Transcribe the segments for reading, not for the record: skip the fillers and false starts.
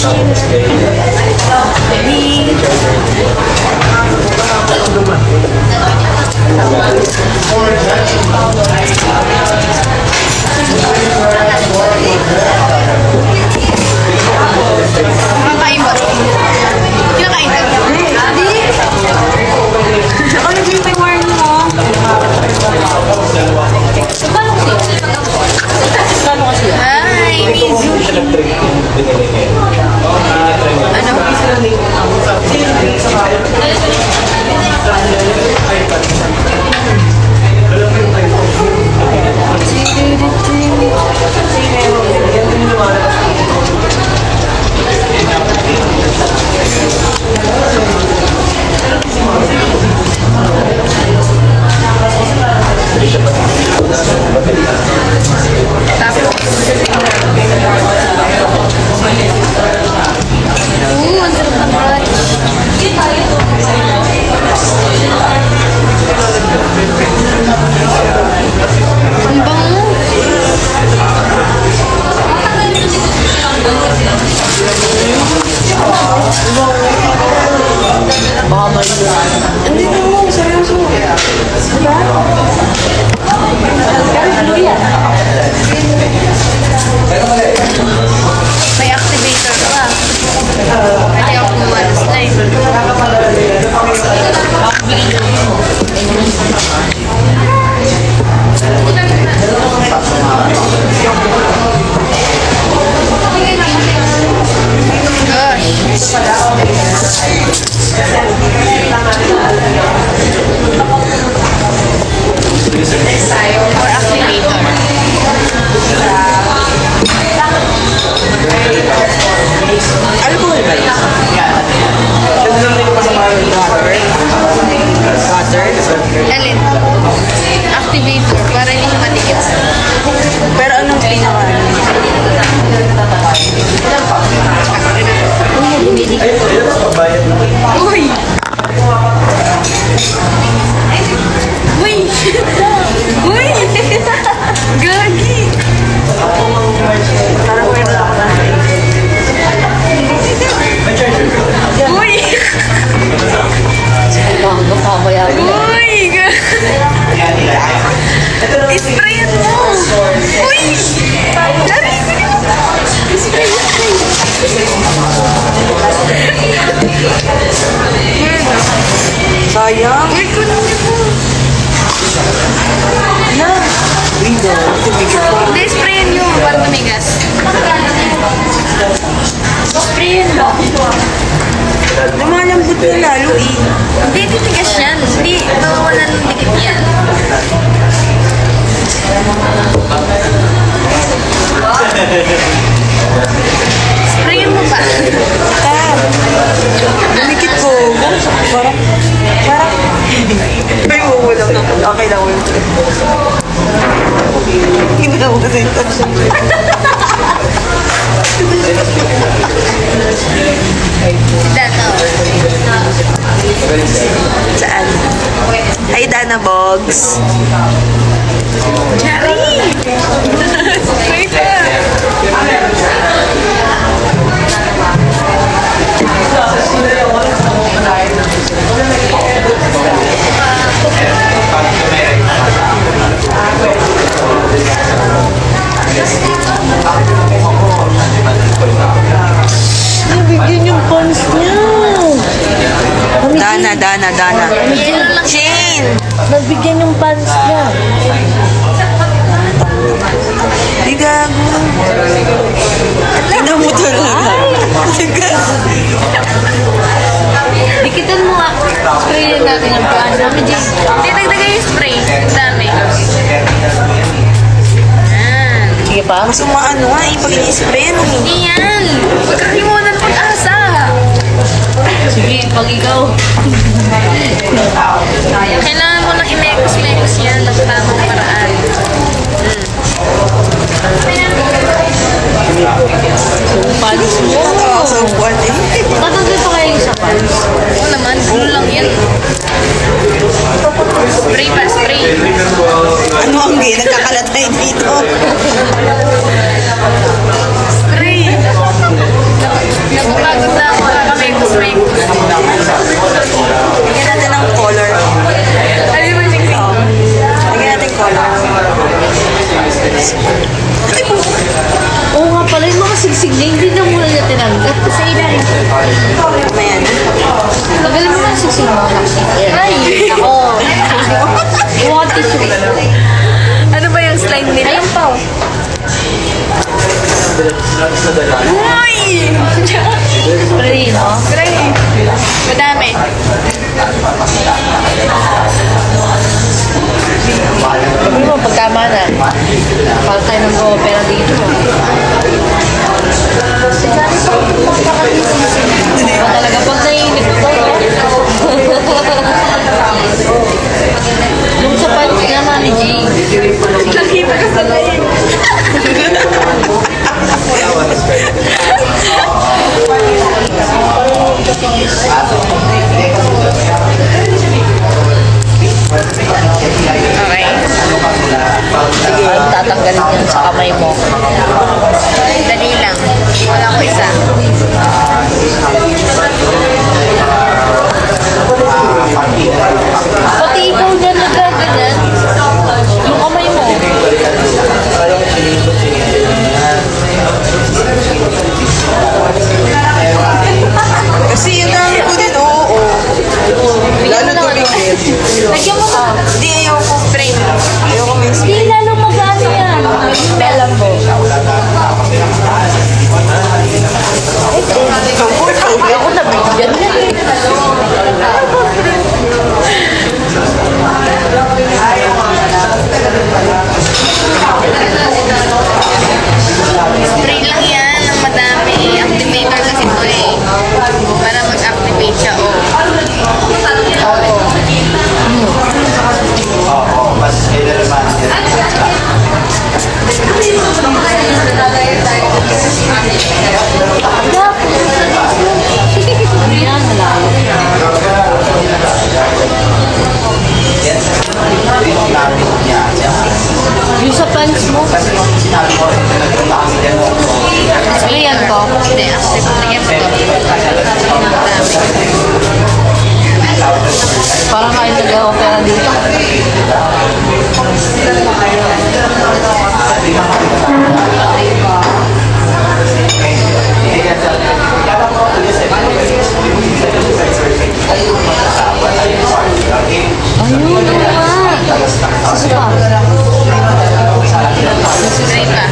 Kumakain ba? Kinakain ka? Hindi. Ano yung reward mo? Hi, Mizuki. Ano? May activator ka. Pwede ako kumuha ng slime. Or activator. Alcohol ba yun? Water? Alin? Activator. Para hindi siya matikit. Pero anong pinaka? Uy! Uy! Uy! Gagi! Parang meron ako na. Uy! Uy! Isprayan mo! Uy! Dari! Spray! Sayang. Uy, kunin niyo po! Na. Rido. Hindi, sprayan niyo para tumigas. Sprayan mo. Lumalambot na lalo eh. Hindi, titigas yan. Hindi, mawawalan ng dikit yan. Sprayan mo ba? Dumikit ko. Parang. Ay, wala na. Okay lang. Iba na wala yung touch. Dano. Saan? Ay, Dana Bogs. Jerry! Spray ka! Nabigyan yung pants niya. Dana. Shane! Nagbigyan yung pants niya. Di gago. Tignan mo talaga. Dikitan mo nga. Spray natin yung paan. Dami, Jay. Hindi, dagdagan yung spray. Dami. Yan. Sige pa. Mas umaano nga eh, pag ini-spray ano eh. Hindi yan. Huwag kang himunan pag-asa. Sige, pag ikaw. Kailangan mo lang i-mekos yan ng tamang paraan. Pants mo. Sa buwan eh. Tatagay pa kayo sa pants. Oo naman, blue lang yan. Spray pa, spray. Ano ang gay? Nagkakalatay dito. Spray. Pagod na ako. Kamekos-mekos. Lagyan natin ng color. Ano mo yung Lagyan natin color. Oo nga pala, yung mga sigsig niya, hindi na muna niya tinanggat. Sa ilalim. Mamaya na. Tagalin mo na yung sigsig mo. Ay, ako. You want tissue? Ano ba yung slime nila? Ayun pa. Uy! Spray, no? Spray. Madami. Sabi mo, pagkama na. Para tayo ng opera dito. Ba talaga pag naiinip ko, yung sa pants niya, Mami G. Nakita ka sa layin. Okay. Sige, tatanggalin yan sa kamay mo. Dali lang. Wala ko isa. Pati ikaw na nagkaganyan. Yung kamay mo. Kasi yung dami ko din, oo. Lalo tubig din. Lagyan mo na. Hindi, ayoko spray. Ayoko may spray. Hindi, lalo mag-ano yan. Melam mo. Ako nabigyan na eh. Spray lang yan ng madami. Activator kasi ito eh. Para mag-activate siya, oh. Yan, malayo. Yung sa pants mo. Sprayan ko. Hindi, activate ko. Parang kain nag-opera dito. Ayun, Sisi pa. Spray pa.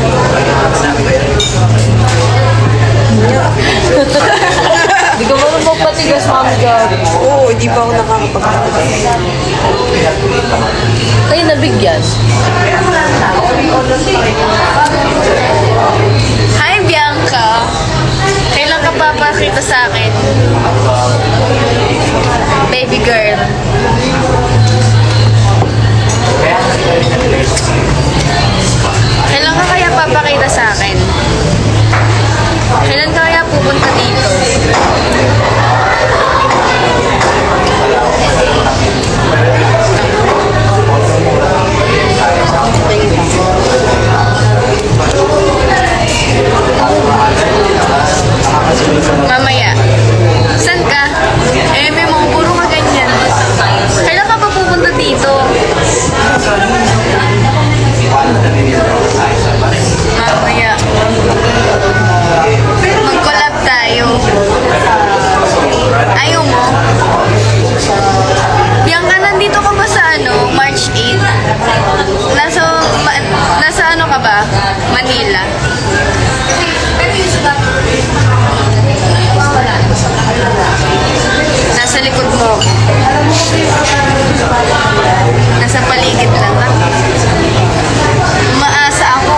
Hindi ka marunong magpatigas, Mami God. Oo, hindi pa ako nakakapag-patigas. Kayo nabigyan. Hi, Bianca. Kailan ka papakita sa akin? Baby girl. Kailan ka kaya papakita sa akin? Kailan ka kaya pupunta dito? Mamaya. San ka? Eh, may mga puro ka ganyan. Kailan ka pa pupunta dito? Mamaya. Mag-collab tayo. Ayaw mo? Bianca, nandito ka ba sa March 8? Nasa ano ka ba? Manila? Nasa likod mo. Nasa paligid lang, ha? Umaasa ako.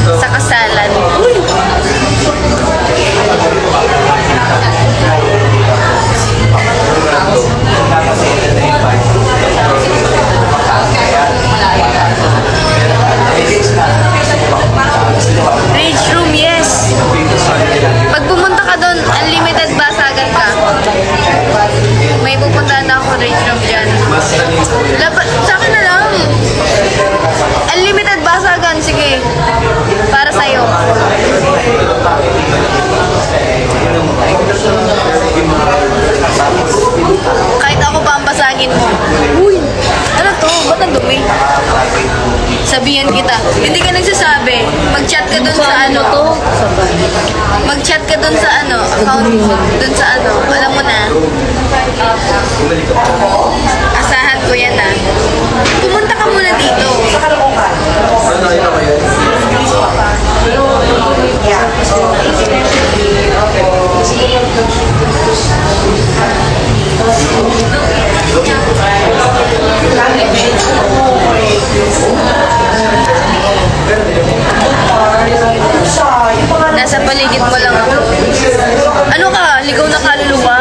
sa kasalan. Rage room, yes. Pag pumunta ka doon, unlimited basagan ka. May pupuntahan na ako rage room dyan. Sa akin na lang. Unlimited basagan, sige. Para sa'yo. Kahit ako pa ang basagin mo. Uy, ano to? Ba't ang dumi? Sabihan kita. Hindi ka nagsasabi. Mag-chat ka dun sa ano. Mag-chat ka dun sa ano. Account mo. Dun sa ano. Alam mo na. Asahan ko yan ah. Pumunta ka muna dito. Nasa paligid mo lang ako. Ano ka? Ligaw na kaluluwa?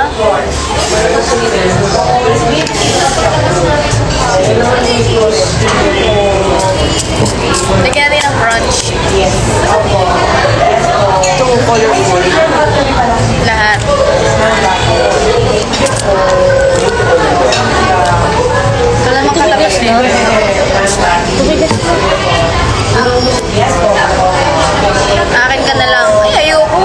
Lagyan rin ng brunch. Ito, colorful. Lahat. Ito naman katapos din. Akin ka na lang. Ay, ayoko.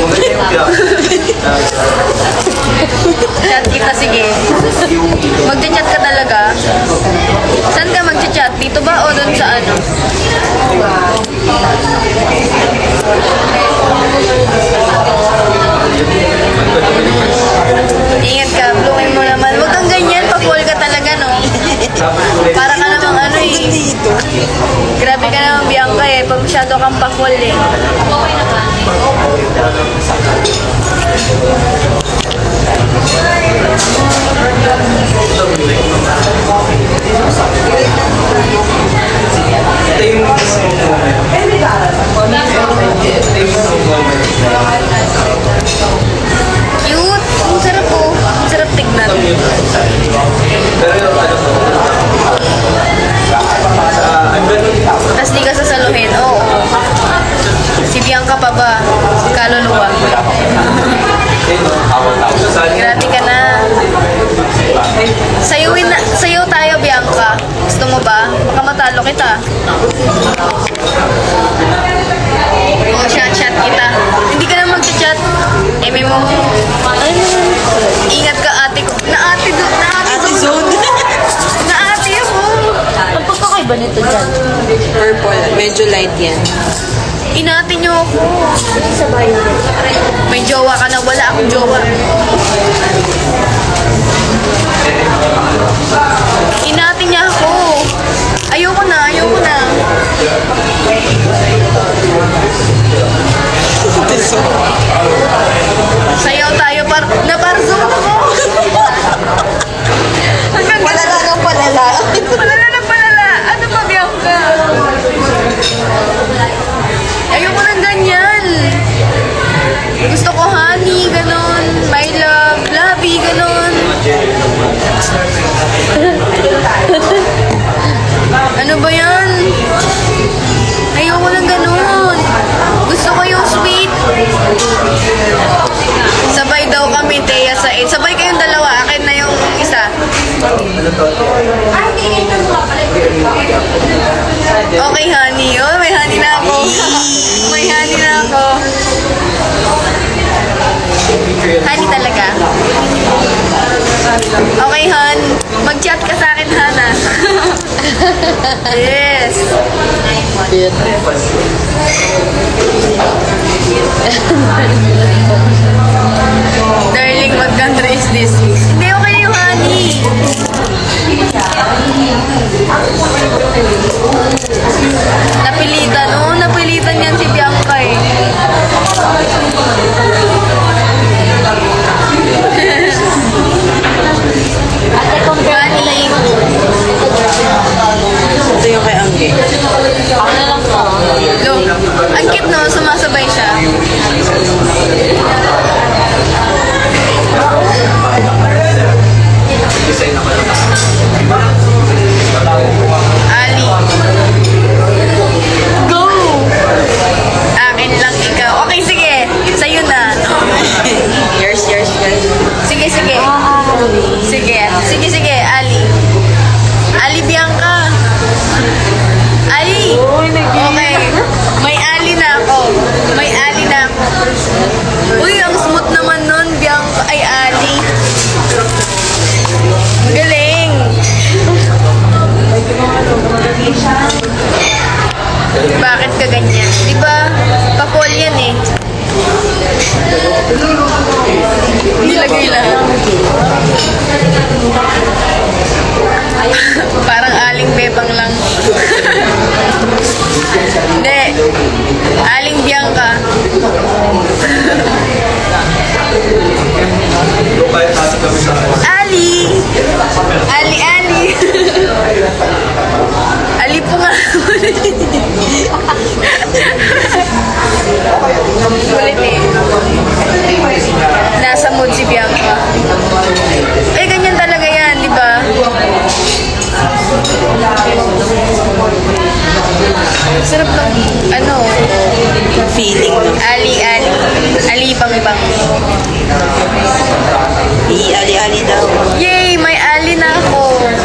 Chat kita, sige. Mag-chat ka talaga. Saan ka mag-chat? Dito ba o doon sa ano? Ingat ka, bluin mo naman. Huwag kang ganyan, pa-fall ka talaga, no? Para ka namang ano eh. Grabe ka naman, Bianca eh. Pag masyado kang pa-fall eh. Cute! Ang sarap po. Ang sarap tignan. Tapos di ka sasaluhin. Oo. Si Bianca pa ba? Kaluluwa. Grabe ka na. Sayo tayo, Bianca. Gusto mo ba? Baka matalo kita. Chat kita. Hindi ka na mag-chat. MMO. Ingat ka, ate ko. Na-ate Zone. Na-ate ako. Ang pagkakaiba nito dyan? Purple. Medyo light yan. Inati niyo ako. May jowa ka na. Wala akong jowa. Inati niya ako. Ayoko na. Sayaw tayo. Naparzon ako. Palala ng palala. Palala ng palala. Ano ba, Bianca? Ayoko ng ganyan. Gusto ko honey, ganon. My love, lovey, ganon. Ano ba yan? Ayoko ng ganon. Gusto ko yung sweet. Sabay daw kami, Thea, sa 8. Sabay kayong dalawa. Akin na yung isa. Okay, honey. Oh, may honey na ako. May honey na ako. Honey talaga. Okay, hon. Mag-chat ka sa akin, Hana. Yes. Darling, what country is this? Hindi, okay na yung honey. Napilitan, oh. Napilitan yan si Bianca eh. Honey. Ito yung kay Angge. Ako na lang to. Look, Ang cute, no? Sumasabay siya. Ali. Go! Akin lang ikaw. Okay, sige. Sa'yo na. Yours. Sige. Sige, Ali. Ali Bianca. Ali. Okay. May Ali na ako. Uy, ang smooth naman nun, Bianca. Ay, Ali. Galing. Bakit ka ganyan? Diba, pa-call yan eh. Nilagay lang. Parang aling bebang lang. Hindi. Aling Bianca. Ali! Ali po nga. Kulit eh. Nasa mood si Bianca. Eh, ganyan talaga yan, di ba? Sarap ng, Feeling na. Ali bang. Ali daw. Yay! May Ali na ako.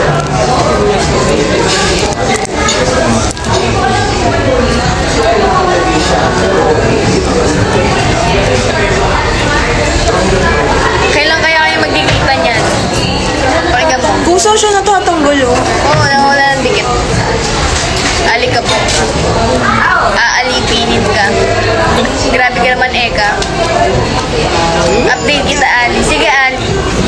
Kailan kaya kayo magkikita niyan? Pakinggan mo. Kung saan siya natatanggol, oh. Oo, wala ng dikit. Ali ka po. Aalipinin ka. Grabe ka naman, Eka. Update kita, Ali. Sige, Ali.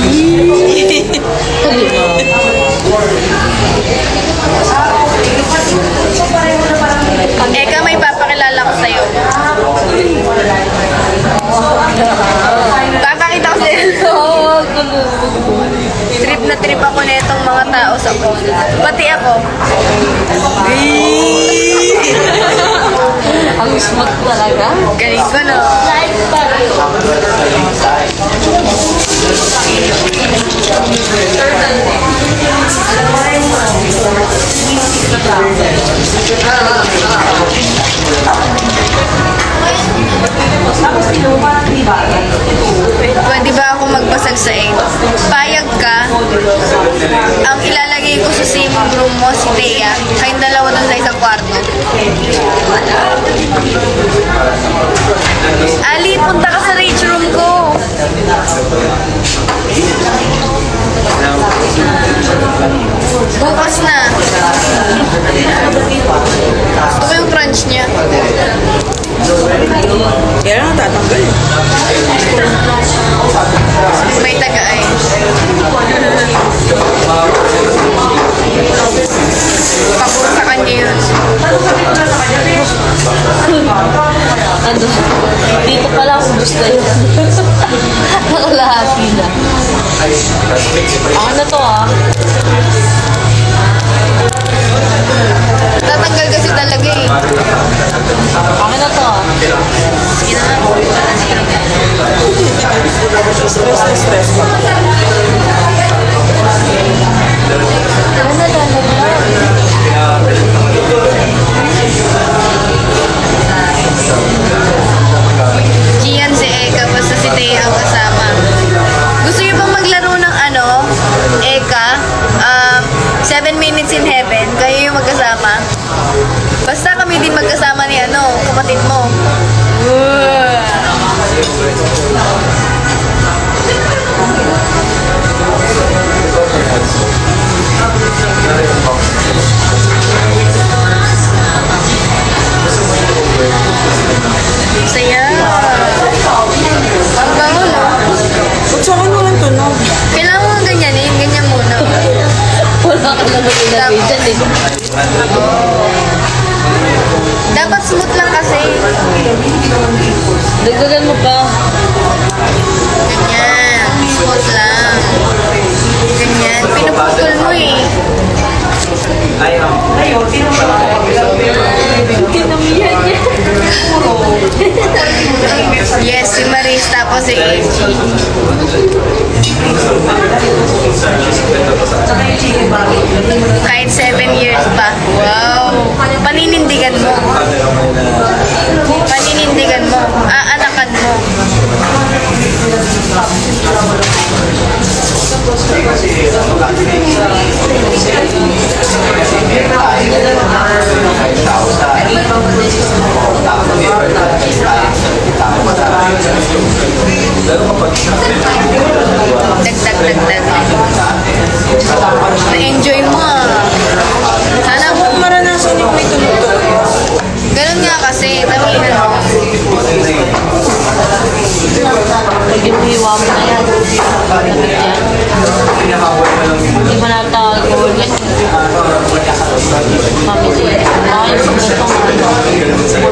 Eka, may papakilala ko sa'yo. Papakita ko sa'yo. Trip na trip ako na itong mga tao sa phone. Pati ako. Ang smooth talaga. Galing ko, no? Pwede ba ako magbasag sa iyo? Payag ka? Ang ilalagay ko sa same room mo, si Thea. Kayong dalawa doon sa isang kwarto. Ali, punta ka sa rage room ko. Bukas na. Gusto ko yung crunch niya. Kaya lang natatanggal. May taga-ay. Pabor sa kanya yun. Dito pala ako gusto yun. Nakalahati na. Ako na to ah. Tatanggal kasi talaga eh. Ako na to ah. Sige na nga. Stress. Gian si Eka, basta si Thea ang kasama. Gusto niyo bang maglaro ng Eka? 7 minutes in heaven, kayo yung magkasama. Basta kami din magkasama ni kapatid mo. Saya. Ang bango, no? Ba't sa akin walang tunog? Kailangan mo ganyanin, ganyan muna. Wala ka naman ilagay dyan eh. Dapat smooth lang kasi. Dagdagan mo pa. Ganyan. Smooth lang. Ganyan. Pinuputol mo eh. Kinamihan niya. O sige. Kahit 7 years pa. Wow. Paninindigan mo. Paninindigan mo. Aanakan mo. Dagdag. Na-enjoy mo ah. Sana mo Maranasan yung may tumutulog. ganun nga kasi, tamihan mo. Pag yung hiwa mo na yan. Hindi mo natago yan. Kami din. Ayos na itong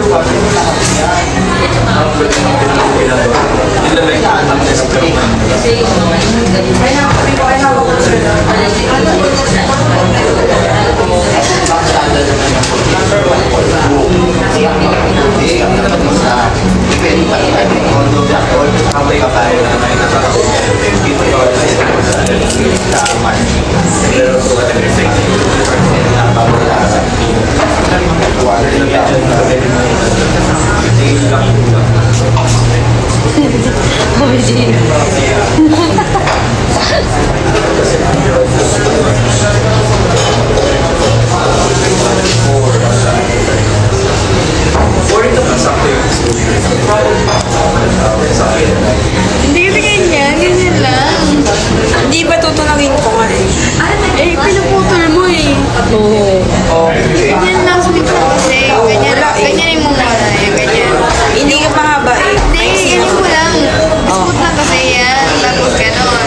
Hindi ganyan lang. Hindi ba tutulungin ko nga eh? Eh, pinuputol mo eh. Oo. Ganyan lang sa dito kasi. Ganyan mo muna. Ganyan. Hindi ka mahaba eh. Hindi, ganyan mo lang. Biskut lang kasi yan. Tapos ganon.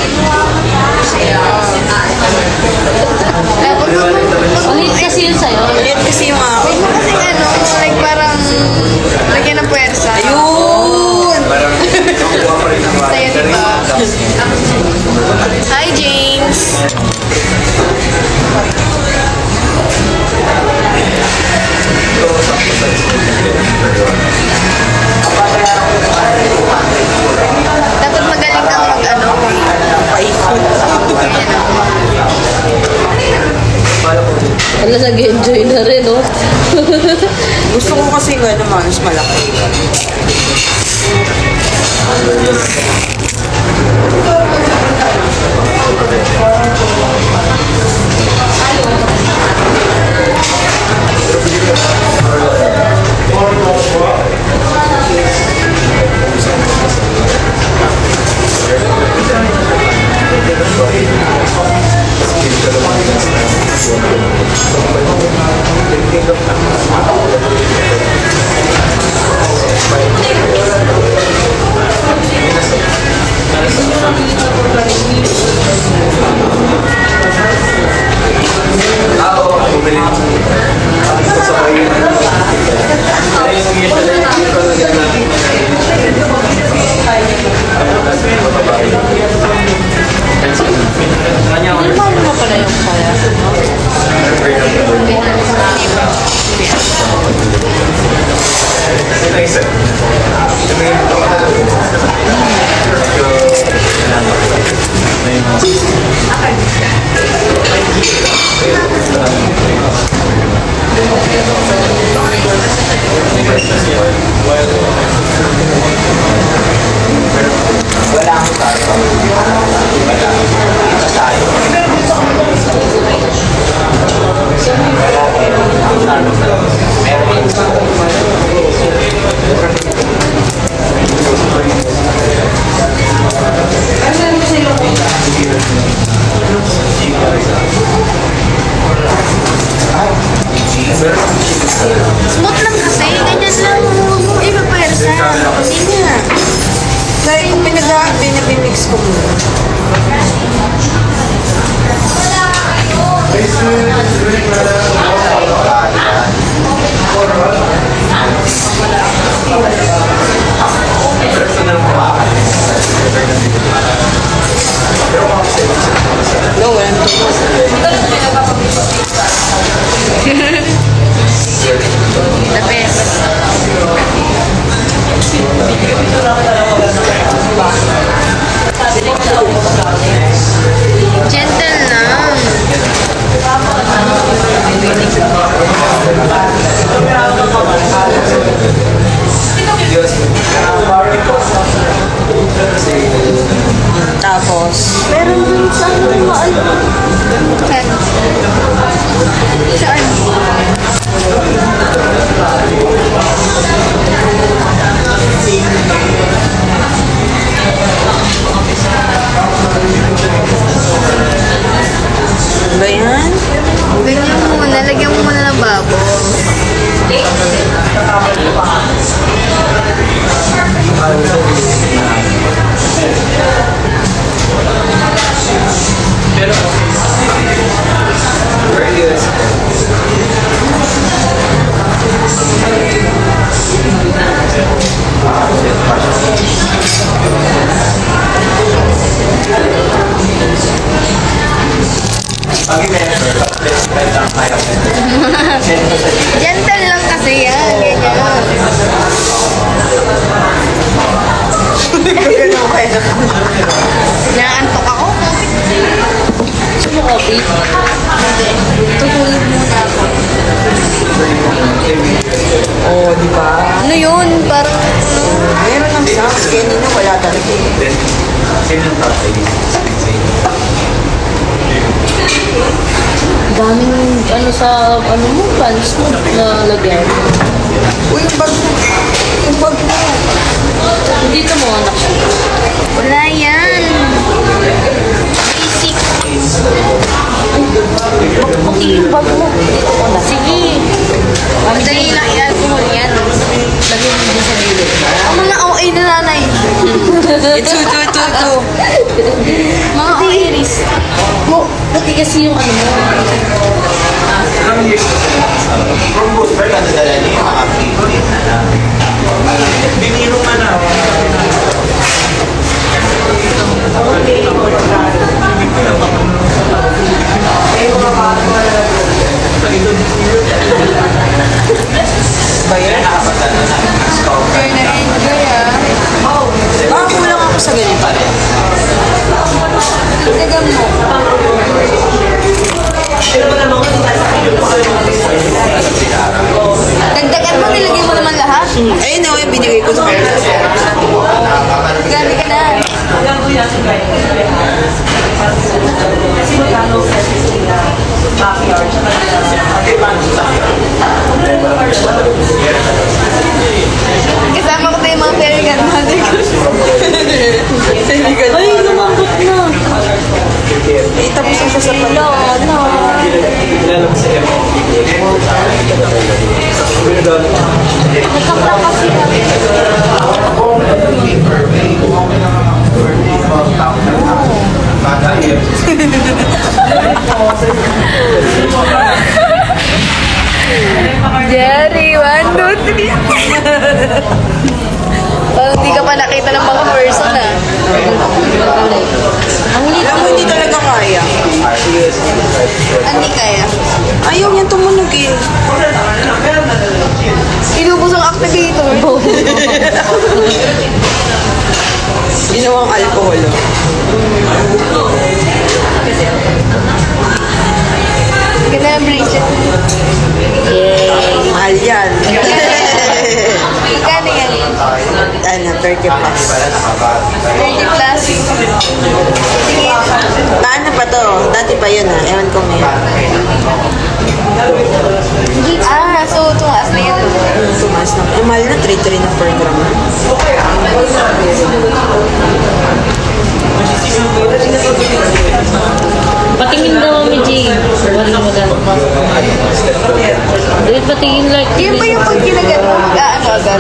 Tapos Ulit kasi yun sa'yo. Yan kasi yung mga... Huwag mo kasi ano, like parang lagyan ng puwersa. Ayun! Sa'yo, diba? Hi, James! Dapat magaling kang mag-ano. Paikot. Wala, nag-enjoy na rin, oh. Gusto ko kasi nga naman, mas malaki. Paano mo pala yung kaya? Smooth lang kasi, ganyan lang. Huwag mo ipapersa. Hindi nga. Dahil kung pinag-mix ko muna. No, walang tulos. The best. Tapos, Meron dun sa Saan? ba yan? Ganyan muna. Lagyan mo muna ng babo. Gentle lang kasi yan. Ganyan. Hindi ko ganun kaya. Naantok ako. Gusto mo coffee? Tutulog muna ako. Oo, di ba? Ano yun? Parang Meron ng sounds. Kaya nino wala talaga. Daming ano sa ano mo, pants mo na lagyan. Uy, yung bag mo. Yung bag mo. Dito mo anak siya. wala yan. Basic. Puti yung bag mo. Dito mo na. Sige. Madali lang i-alcohol yan. Lagyan mo din sa gilid. Ang mga OA na nanay. Ito. Mga Iris. Mo, puti kasi yung ano mo. Ba yan? Enjoy na enjoy ah. Baka kulang ako sa ganito. Dagdagan mo. Dagdagan mo, nilagay mo naman lahat. Ayun na, yung binigay ko sa kanya. Gabi ka na. Kasama ko tayo mga fairy godmother ko. Ay, lumambot na. Eh, tapos ang sa pala. Ano? Nagkakla kasi kami. Jerry, 1, 2, 3. Parang hindi ka pa nakita ng mga person ah. Ang lit. Alam mo, hindi talaga kaya. Hindi kaya. Ayaw niyan tumunog eh. Inubos ang activator. Ginawang alcohol. Ganda ng bracelet. Yay. Mahal yan. Magkano yan? Ano, 30 plus. 30 plus. Sige. Paano pa to? Dati pa yun ah. Ewan ko ngayon. Ah, so tumaas na yan. Tumas na. Eh, mahal na 3.3 na per gram. Patingin daw ni Jay. Wala mo daw. Dapat patingin like. Yan ba yung pag kinagat mo? Ano agad?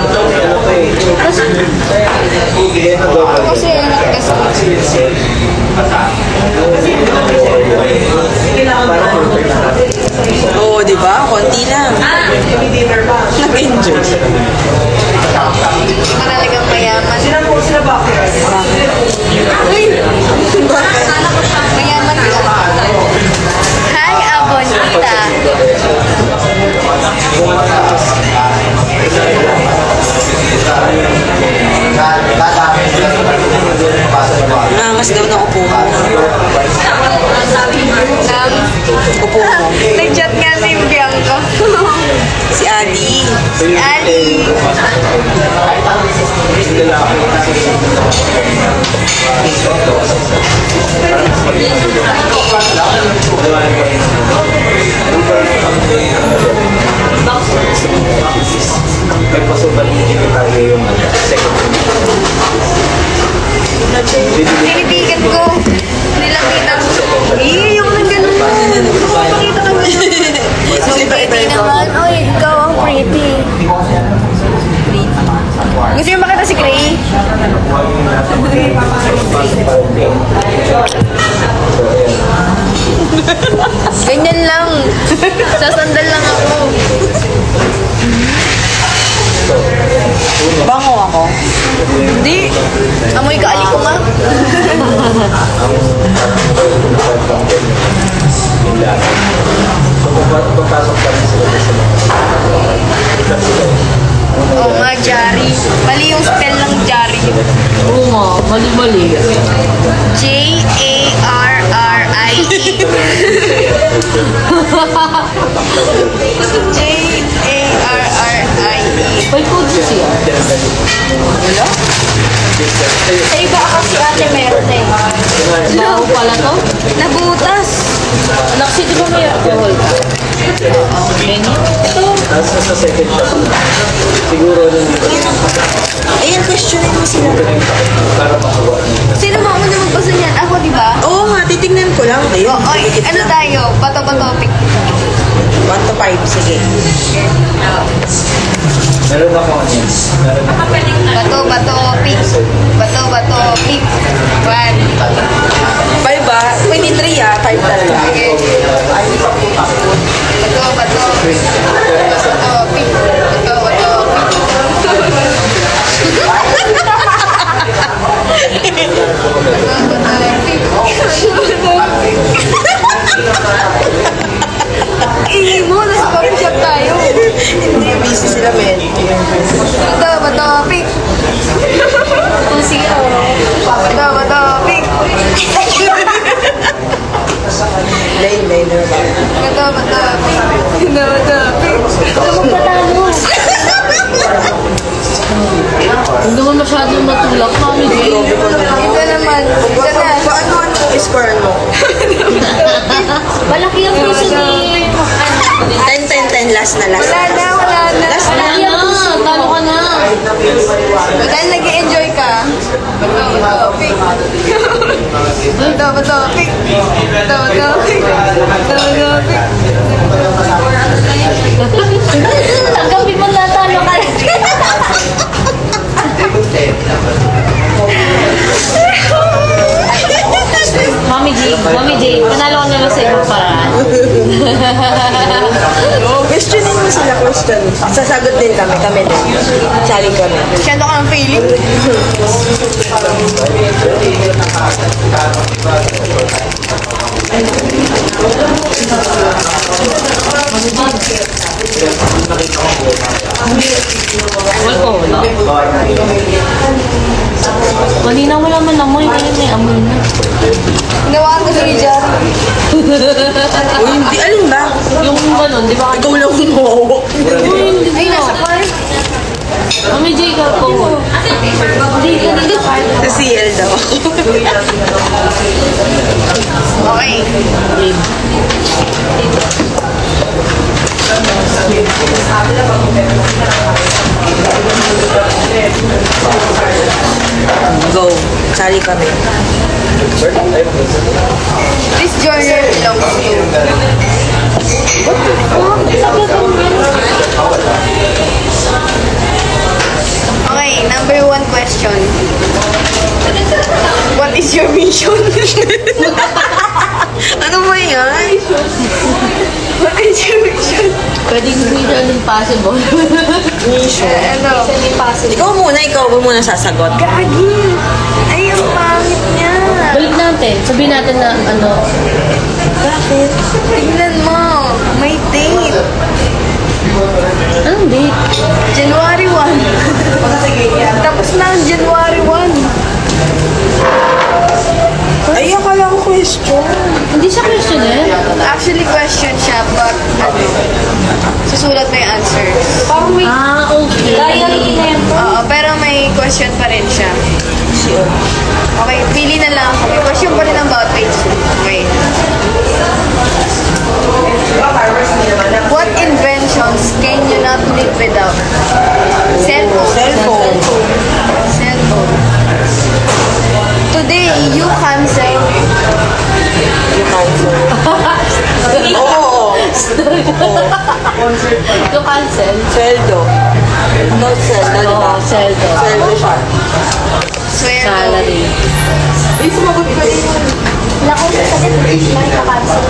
Kasi ano kasi. Oo, di ba? Konti lang. Nag-enjoy. Hindi ka talagang mayaman. Uy! Bakit? Mayaman ka. Hi, Abonita. Nangas daw ng upo mo. Upo mo. Nag-chat nga si Si Ali. May pasukan tayo yung second. Tinipigan ko. Nilapitan ko. Yung nang ganun mo. Pakita ka mo. So, pretty naman. Oy, ikaw ang pretty. Gusto niyo makita si Gray? Ganyan lang. Sasandal lang ako. Bango ako. Hindi. Amoy kaali ko nga. Pagpasok kami Oo nga, Jari. Mali yung spell ng Jari. Oo nga, mali-mali. J-A-R-R-I-E. J-A-R-R-I-E. May code siya. Wala? Sa iba kasi ate meron eh. Bago pala to? Nabutas. Naksi, di ba may alcohol ka? Menu? Ito. Tapos sa second shot, siguro nung dito. Ayan, questionin mo sila. Para makawa. Sino ba una magbasa niyan? Ako, di ba? Oo nga, titignan ko lang. Ayun, Oy, ano tayo? Bato-bato topic. 1 to 5, sige. Meron ako ano yun. Meron ako. Bato-bato pick. Bato-bato pick. 1. 5 ba? 23 ah, 5 talaga. Okay. Bato-bato. Bato-bato pick. Bato-bato pick. Mo, nasa coffee shop tayo. Hindi, busy sila, men. Bato-bato pick. Pusiyo. Bato-bato pick. Lane na ba? Bato-bato pick. Bato-bato pick. Magpatalo. Huwag naman masyadong matulak, Mami J. Ito naman. Ito na. Paano score mo? Malaki ang puso ni... 10, last na, last. Wala na, wala na. Last na. Malaki na, talo ka na. Dahil nag-enjoy ka. Bato-bato pick. Bato-bato pick. Bato-bato pick. Bato-bato pick. Tanggapin mo na talo ka. Mami J, panalo ka na lang sa ibang paraan. Questionin mo sila, question. Sasagot din kami din. Sali kami. Masyado ka ng feeling. Wala. Kanina wala man amoy, ngayon may amoy na. Ginawa ko si Jar. O hindi, alin ba? Yung ganun, di ba? Ikaw lang humawak. Ay, nasa car. Mami J, ikaw po. Hindi, kanina. Sa CL daw. Okay. Go. Sali kami. This journal belongs to you. Okay, number 1 question. What is your mission? Ano ba yan? What is your mission? Pwedeng mission impossible. Mission. Ano? Ikaw muna sasagot. Gagi! Ay, ang pangit niya. Balik natin. Sabihin natin na ano. Bakit? Tignan mo. May date. Anong date? January 1. Tapos na ang January 1. Ay, akala ko question. Hindi siya questionnaire. Actually, question siya, but ano, susulat mo yung answers. Ah, Oo, pero may question pa rin siya. Sure. Okay, pili na lang ako. May question pa rin about page 2. Okay. What inventions can you not live without? Cellphone. Cellphone. Cellphone. Today, you cancel. You cancel. Oo. You cancel? Sweldo. No, sweldo. Oo, sweldo. Sweldo siya. Sweldo. Salary. Ay, sumagot ka rin. Wala ko sa sakit. May ka-cancel.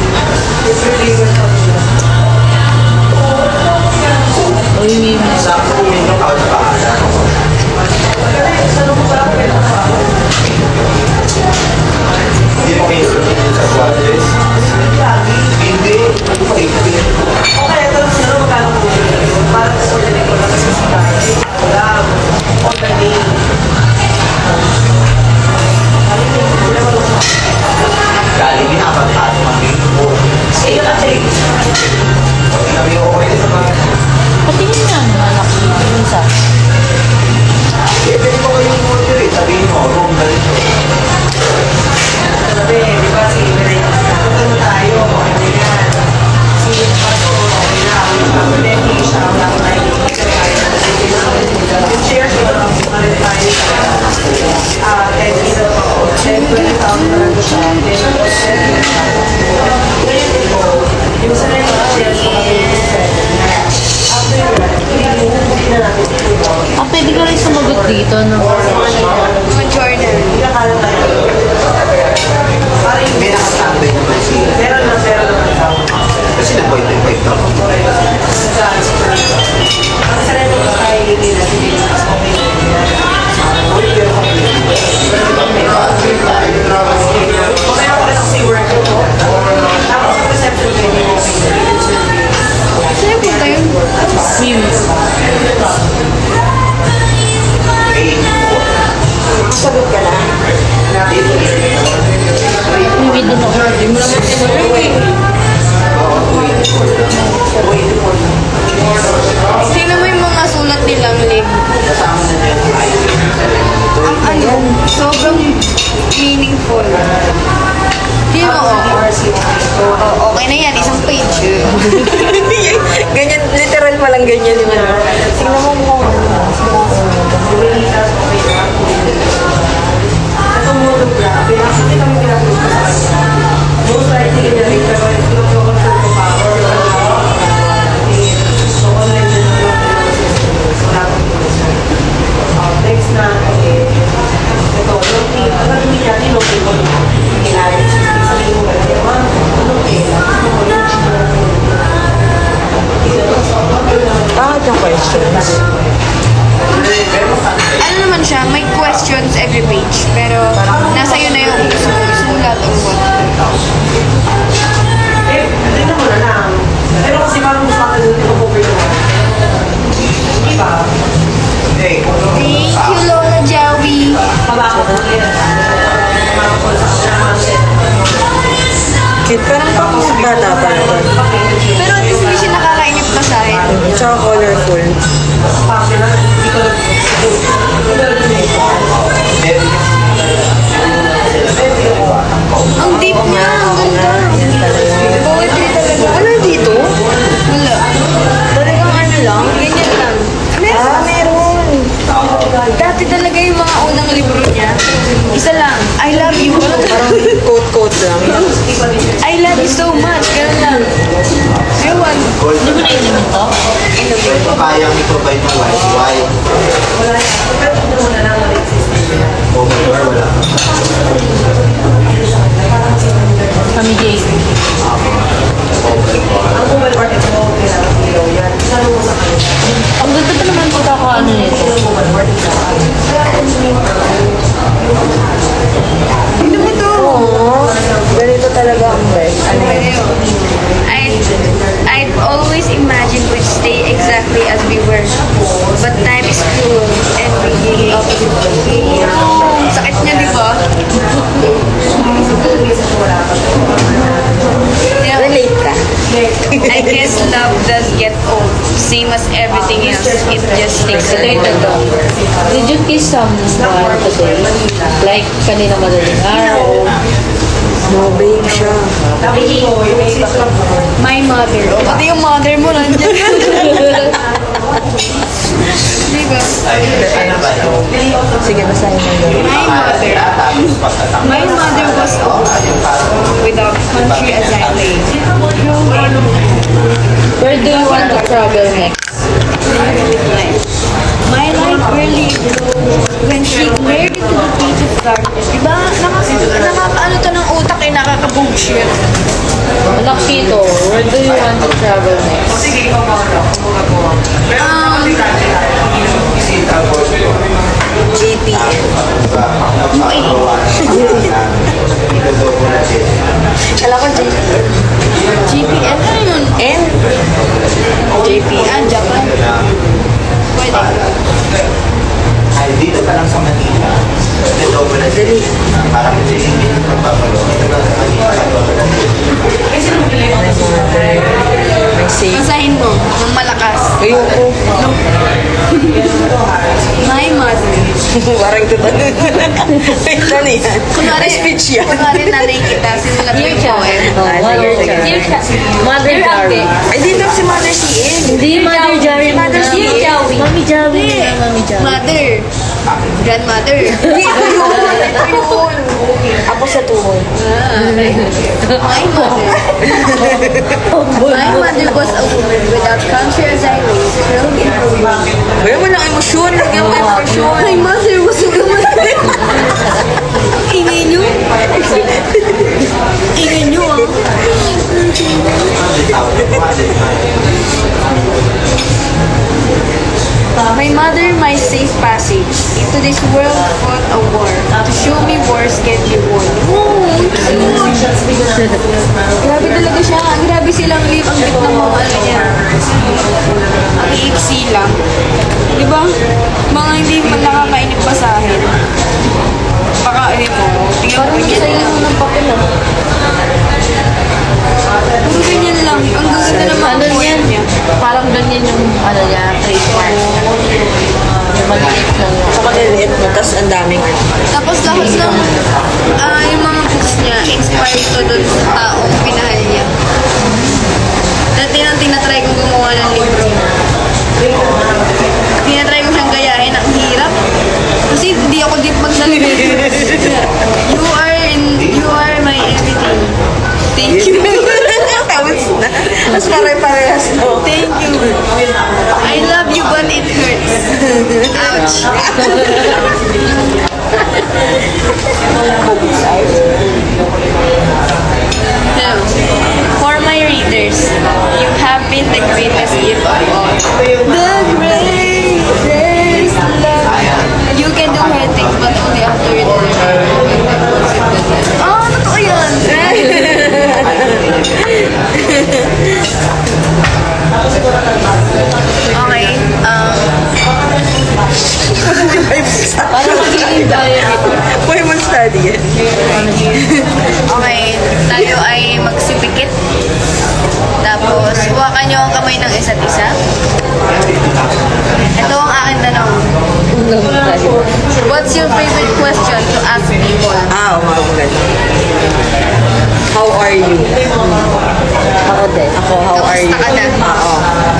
Uy, Mimi. Sakto yun yung couch pa. Hindi mo kayo sunod sa squadress. Hindi. Okay, ito lang sila magkano po. Para sa ulit ko lang sa sasakay. Wala. On the day. Galing pinapagpato ang game mo. Say na say. Sabi ko okay sa mga. Patingin nga naman ako. Minsan. Eh, pwede mo kayong order eh. Sabihin mo, room na rin. Sabi, di ba si Ray? Ano tayo? Ano yan? Si Paso, okay na. Then, hindi siya. Wala ko tayo. Yung shares, ito lang. Malit tayo sa 10 kilo ako. 10, 20,000 na lang siya. Ngayon ito, yung sa rin yung shares ko kami after that, hindi na natin ito. Pwede ka rin sumagot dito, no? Mga journal. Pinakala tayo. Parang May nakasabay naman siya. meron naman tao. Kasi nag-point na. Sa rin yung tayo nila, hindi na mas okay. Okay ako rin kasi work ko. Tapos sa perception ko yung Saan po tayo? Mimi. sagot ka na. Mimi din ako. Tingnan mo yung mga sulat nilang link. Ang ano, sobrang meaningful. Tingnan mo, okay na yan, isang page. Ganyan, literal palang ganyan yung ano. Tingnan mo mo. Ito mo ito bra. Pinakasiti kami pinakasiti ko sa kanya. Most likely niya rin pero ito confirm ko pa. So online din yung wala ko next na ito, ang naging niya, tinokay ko kailangan sabihin mo ba naman, ano bakit yung questions? Ano naman siya, may questions every page. Pero nasa iyo na yung sulat or what. Eh, tingnan mo na lang. Pero kasi parang gusto ka nung ito-cover yun. Diba? Thank you, Lola Joey. Kabako ko yun. Cute, parang pang bata pa ito. Pero at least hindi siya nakakainip basahin. Tsaka colorful. Ang deep niya, ang ganda. Poetry talaga. Ano dito? Wala. Talagang ano lang? Ganyan lang. Meron. Dati talaga yung mga unang libro niya. Isa lang, I love you. Parang quote-quote lang. I love you so much. Ganun lang. Ewan. Hindi mo na-inumin to? Kayang i-provide ng Wi-Fi. Wala yan. Pero ito muna lang wala existing. Mobile bar, wala. Kami JC. Ang mobile bar ito, kailangan ilaw yan. Saan mo sa kanya? Ang ganda pa naman pagkakaano nito. Ano mo to? Oo. Ganito talaga ang best. Ano yun? I'd always imagined we'd stay exactly as we were. But time is cruel and we I guess love does get old. Same as everything else. It just takes a Ito little. Did you kiss someone today? Like, kanina madaling araw? No, babe siya. My mother. Pati yung mother mo nandiyan. Di ba? Ano ba yun? Sige, basahin mo yun. My mother. Tapos pagkatapos. My mother was old without country as I lay. Where do you want to travel next? My life really when she glared into the page of darkness. Diba? Nakaka-ano to ng utak eh, nakaka-bullshit. Anak Shito, where do you want to travel next? JPN. Alam ko JPN. GPN, ano yun? And? JPN, Japan. Pwede. Ay, dito pa lang sa Manila. Double na sila. Parang hindi yung pagpapalo. May safe. Basahin mo, ng malakas. Ayoko. My mother. Parang ito tanong. Wait, ano yan? Kunwari, Speech yan. kunwari nanay kita, sinulat mo yung poem. Mother Mother Jari. Ay, dito si Mother CN. Hindi, Mother Jari. Mother CN. Mami Jawi. Mami Jawi. Mother. Grandmother. Hindi, ito yun. Ito yun. Ako sa tuhod. My mother. My mother was a woman without country as I was. Wala mo ng emosyon. Lagyan mo emosyon. My mother was a woman. Ingay nyo? Ingay nyo ah. My mother, my safe passage into this world fought a war to show me wars can be won. Oh, cute! Grabe talaga siya. Grabe silang live. Ang lit ng mga ano niya. Ang iiksi lang. Di ba? Mga hindi man nakakainip basahin. Baka ano mo. Tingnan mo ganyan lang. ng papel ah. Puro ganyan lang. Ang gaganda ng mga Ano poem yan? niya. Parang ganyan yung ano niya, trademark. Yung maliit lang. Sa maliliit mo, tapos ang daming Tapos lahat ng yung mga books niya, inspired to doon sa taong pinahal niya. Dati nang tinatry kong gumawa ng libro. Tinatry ko siyang gayahin. Ang hirap. Kasi hindi ako deep magsalita. You are my everything. Thank you. Tapos na. Tapos pare-parehas mo. Thank you. I love you but it hurts. Ouch. Now, for my readers, you have been the greatest gift of all. The greatest love. You can do hard things but only after you learn. Oh, totoo yun. Okay, Parang magiging diary. Pwede mo study yan. okay, tayo ay magsipikit. Tapos, huwakan nyo ang kamay ng isa't isa. Ito ang aking tanong. What's your favorite question to ask people? Maganda. How are you? Ako din. Ako, how are you? Kamusta ka na? Oo.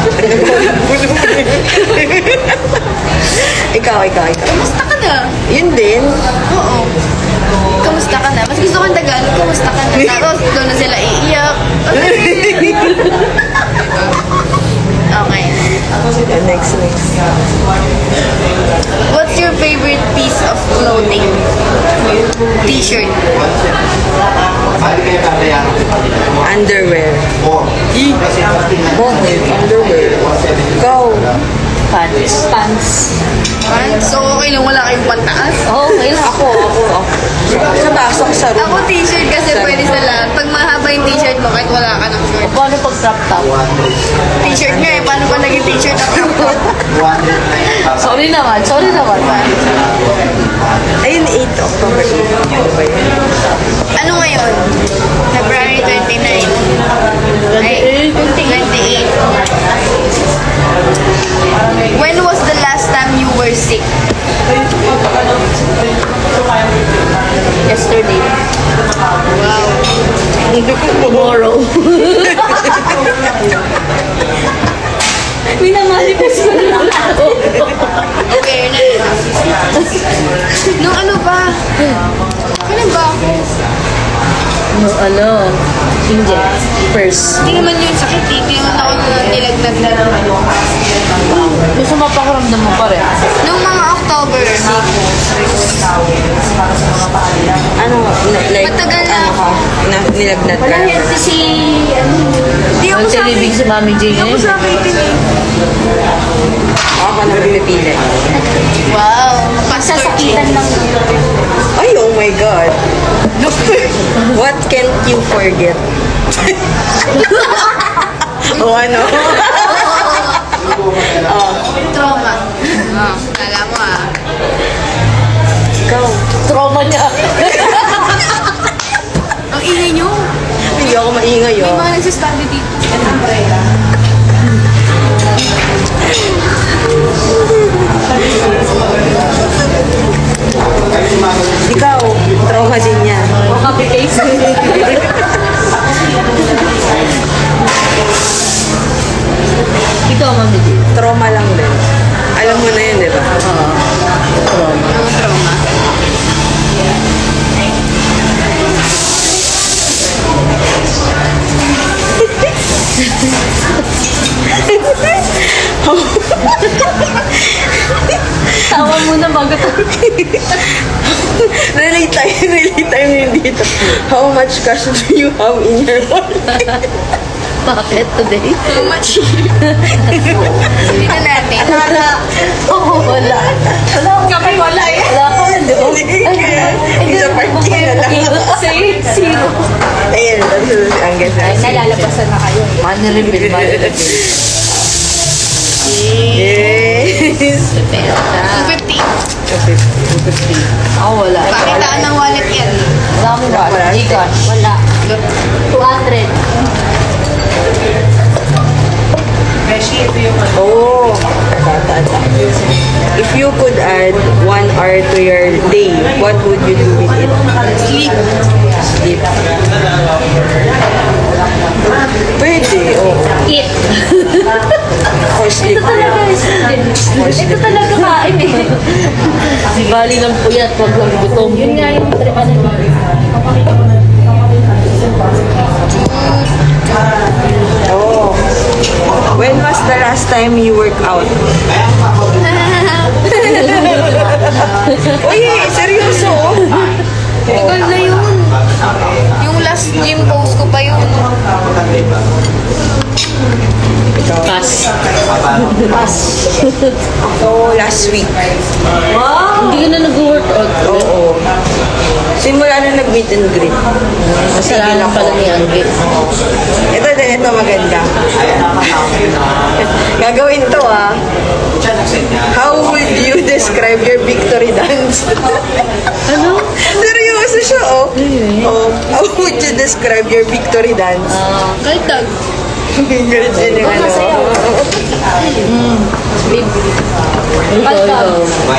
Ikaw. Kamusta ka na? Yun din. Oo. Kamusta ka na? Mas gusto ko yung Tagalog, kamusta ka na? Tapos, doon na sila iiyak. Okay. Next. What's your favorite piece of clothing? T-shirt. Underwear. Underwear. Go. Pants. So, okay lang, wala kayong pantaas? Oh, okay lang. Ako. Sa taas ako sa room. Ako t-shirt kasi pwede sa lahat. Pag mahaba yung t-shirt mo, kahit wala ka ng short. Paano pag crop top? T-shirt nga eh, paano pa naging t-shirt ang crop top? Sorry naman. Ayun, 8 October. Ano ngayon? February 29. Ay, When was the last time you were sick? Yesterday. Wow. Tomorrow. Minamanifest ko na lang ako. Awareness. Nung ano ba? Kailan ba ako? No, inject. First. Hindi naman yun sakit eh. Hindi naman ako nilagnat na. Gusto mapakaramdam mo pa rin. Nung mga October. Ano, like, Matagal na. Nilagnat ka? Wala healthy si... Hindi ako Ang sa talibig si Mami Jane. Hindi ako sa akin eh. Ako pa na pipili. Wow. Pastor Sasakitan lang. Ay, oh my God. What can't you forget? O ano? Trauma. Kala mo ah. Ikaw. Trauma niya. Ang ingay nyo. Hindi ako maingay, May oh. mga nagsasabi dito. Ikaw, trauma din yan. Happy case. Ikaw, Mami Jane. Trauma lang din. Alam mo na yun, di ba? Ang trauma. Tawa muna bago to. Relate tayo yun dito. How much cash do you have in your wallet? Bakit today? Too much. Hindi na natin. Oo, wala. Wala akong Kami wala eh. Wala ka na, di ba? Sa parking na lang. Zero. Ayun, ang ganda. Ay, nalalabasan na kayo. Money reveal, money reveal. Yes. 250. Ako wala. Pakitaan ng wallet yan. Wala akong wala. Gcash. Wala. 200. Oh. If you could add 1 hour to your day, what would you do with it? Sleep. Sleep. Pwede, oh. Eat. Or sleep. Ito talaga kain eh. Bali ng puyat, wag lang gutom. Yun nga yung tripan Oh. When was the last time you worked out? Uy, seryoso? Ikaw na yun. Yung last gym post ko pa yun. Pass. So, last week. Hindi ka na nag-workout. Oo. Simula na nag-meet and greet. Kasalanan pala ni Angge. Ito maganda. Gagawin to, ah. How would you describe your victory dance? Ano? Seryoso siya, oh. Oh, how would you describe your victory dance? Kaltag. Ganun din yung ano. Ikaw.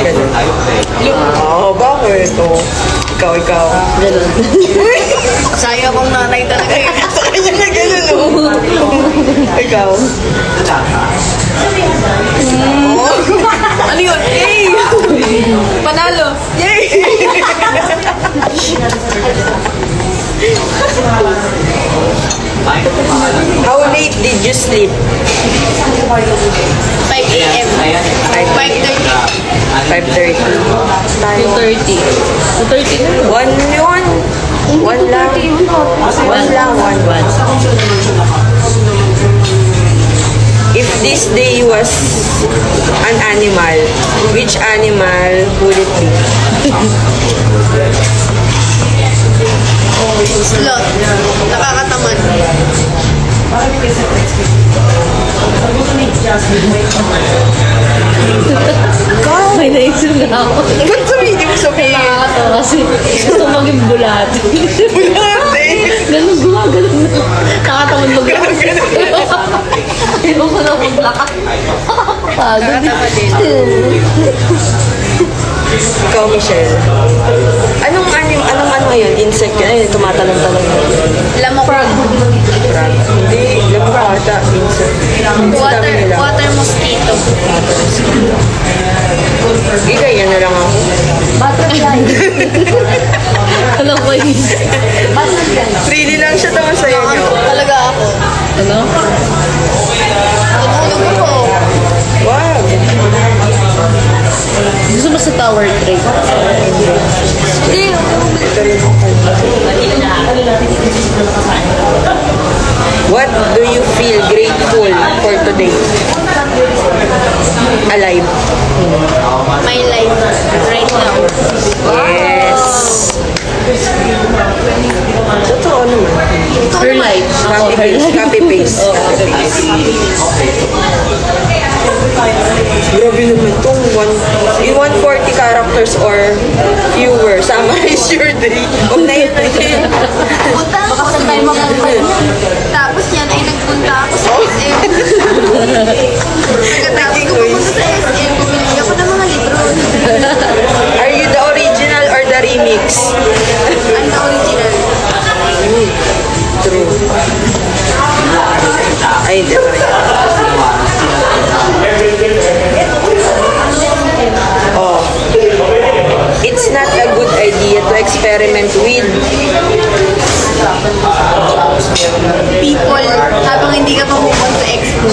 Oo, bakit? Oh, ikaw. Ganun. Sayo akong nanay talaga yun. Sa kanya na ganun, oh. Ikaw. Ano yun? Yay! Panalo! Yay! How late did you sleep? 5 a.m. 5:30. 5:30. 230. 230 na. One yun. One lang. One. If this day was an animal, which animal would it be? Sloth. Nakakatamad. May naisip na ako. Ba't sabihin mo sabihin? Nakakatawa kasi gusto maging bulat. Bulate! Ganun gumagano'n na. Nakatamad mag-ganun. Ayaw ko na maglakad. Nakakapagod. Ikaw, Michelle. Anong ano yun? Insect yun? Ayun, tumatalon-talon. Lamok. Hindi, lamok ata. Insect. Water mosquito. Hindi, ganyan na lang ako. Butterfly. Alam ko yun. Really lang siya tama sa'yo niyo. Talaga ako. Ano? Tulog ako. Wow. Gusto mo sa tower trade? Hindi. Ito rin ako. What do you feel grateful for today? Alive. My life right now. Yes. Totoo naman. Her life. Ako, her life. Copy paste. Oh, copy paste. Grabe naman itong 140 characters or fewer. Summarize your day. Huwag na yun na yun. Punta ako sa time Tapos yan ay nagpunta ako sa SM. Pagkatapos ko pumunta sa SM, bumili ako ng mga libro. Are you the original or the remix? I'm the original. True. Ay, di ba? Oh. It's not a good idea to experiment with People, habang hindi ka pa pupunta sa expo.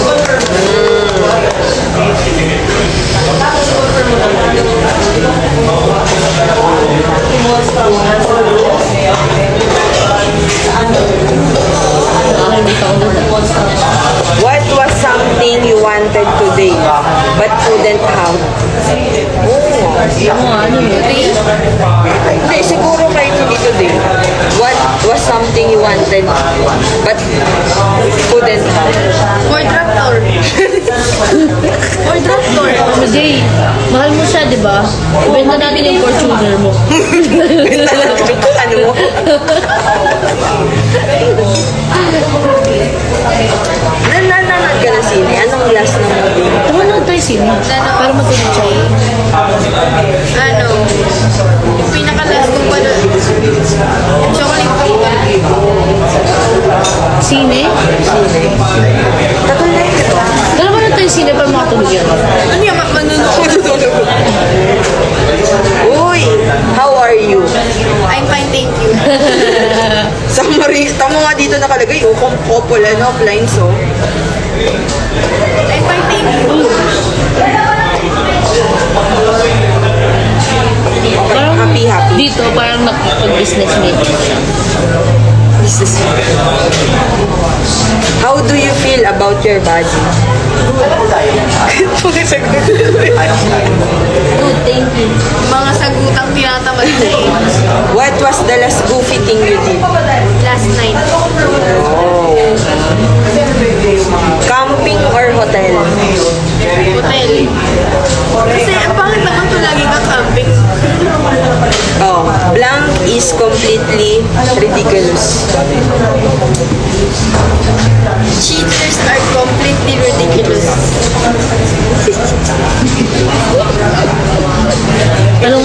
what was something you wanted today but couldn't have? Ano yun? Hindi, siguro kahit hindi today. What was something you wanted but couldn't have? Ford Raptor. Ford Raptor. Jay, mahal mo siya, di ba? Ibenta natin yung Fortuner mo. Ano mo? Nanonood ka na sine? Anong last na movie? Tumanood tayo sino? Para matulog siya. Ano? Yung pinaka-last kong pala. Chocolate Factory. Sine? Tagal na yun, diba? Dalawa na tayo sine para makatulog yan. Ano yung manunod? Uy, how are you? I'm fine, thank you. Summary, tamo nga dito nakalagay, kung couple, offline, so. I'm fine, thank you. Parang Happy. dito, parang nakapag-business meeting siya. How do you feel about your body? Good, thank you. Mga sagutang tinatamad na eh. What was the last goofy thing you did? Last night. Camping or hotel? Hotel. Kasi ang pangit naman ito lagi ka-camping. Oh, blank is completely ridiculous. Cheaters are completely ridiculous. Anong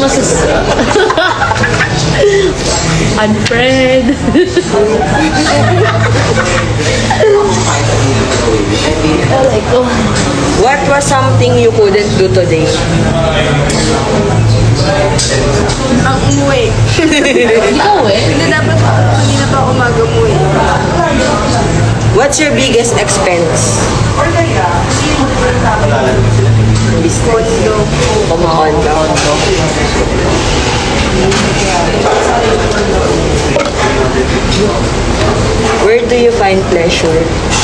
Unfriend. What was something you couldn't do today? Ang umuwi. Ikaw eh. Hindi dapat hindi na pa umaga umuwi. What's your biggest expense? Kondo. Pumakondo. Where do you find pleasure?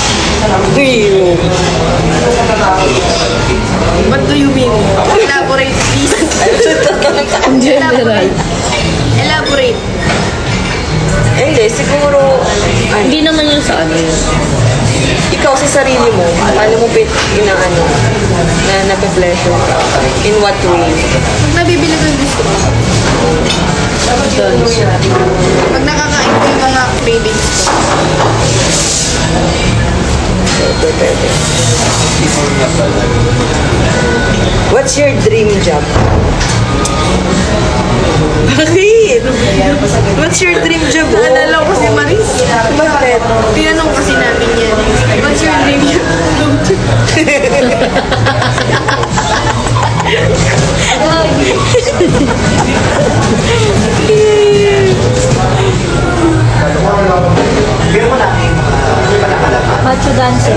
What do you mean? Elaborate, please. In general. Elaborate. Hindi, siguro, Hindi naman yun sa ano yun. ikaw sa sarili mo, paano mo inaano, na nape-pleasure ka? In what way? Pag nabibili ko yung gusto ko. Pag nakakain ko yung mga cravings ko. Pwede. What's your dream job? Bakit? What's your dream job? Naalala ko si Maris. Bakit? Tinanong kasi namin yan. What's your dream job? Pero mo namin yung mga palakalatan. Macho dancer.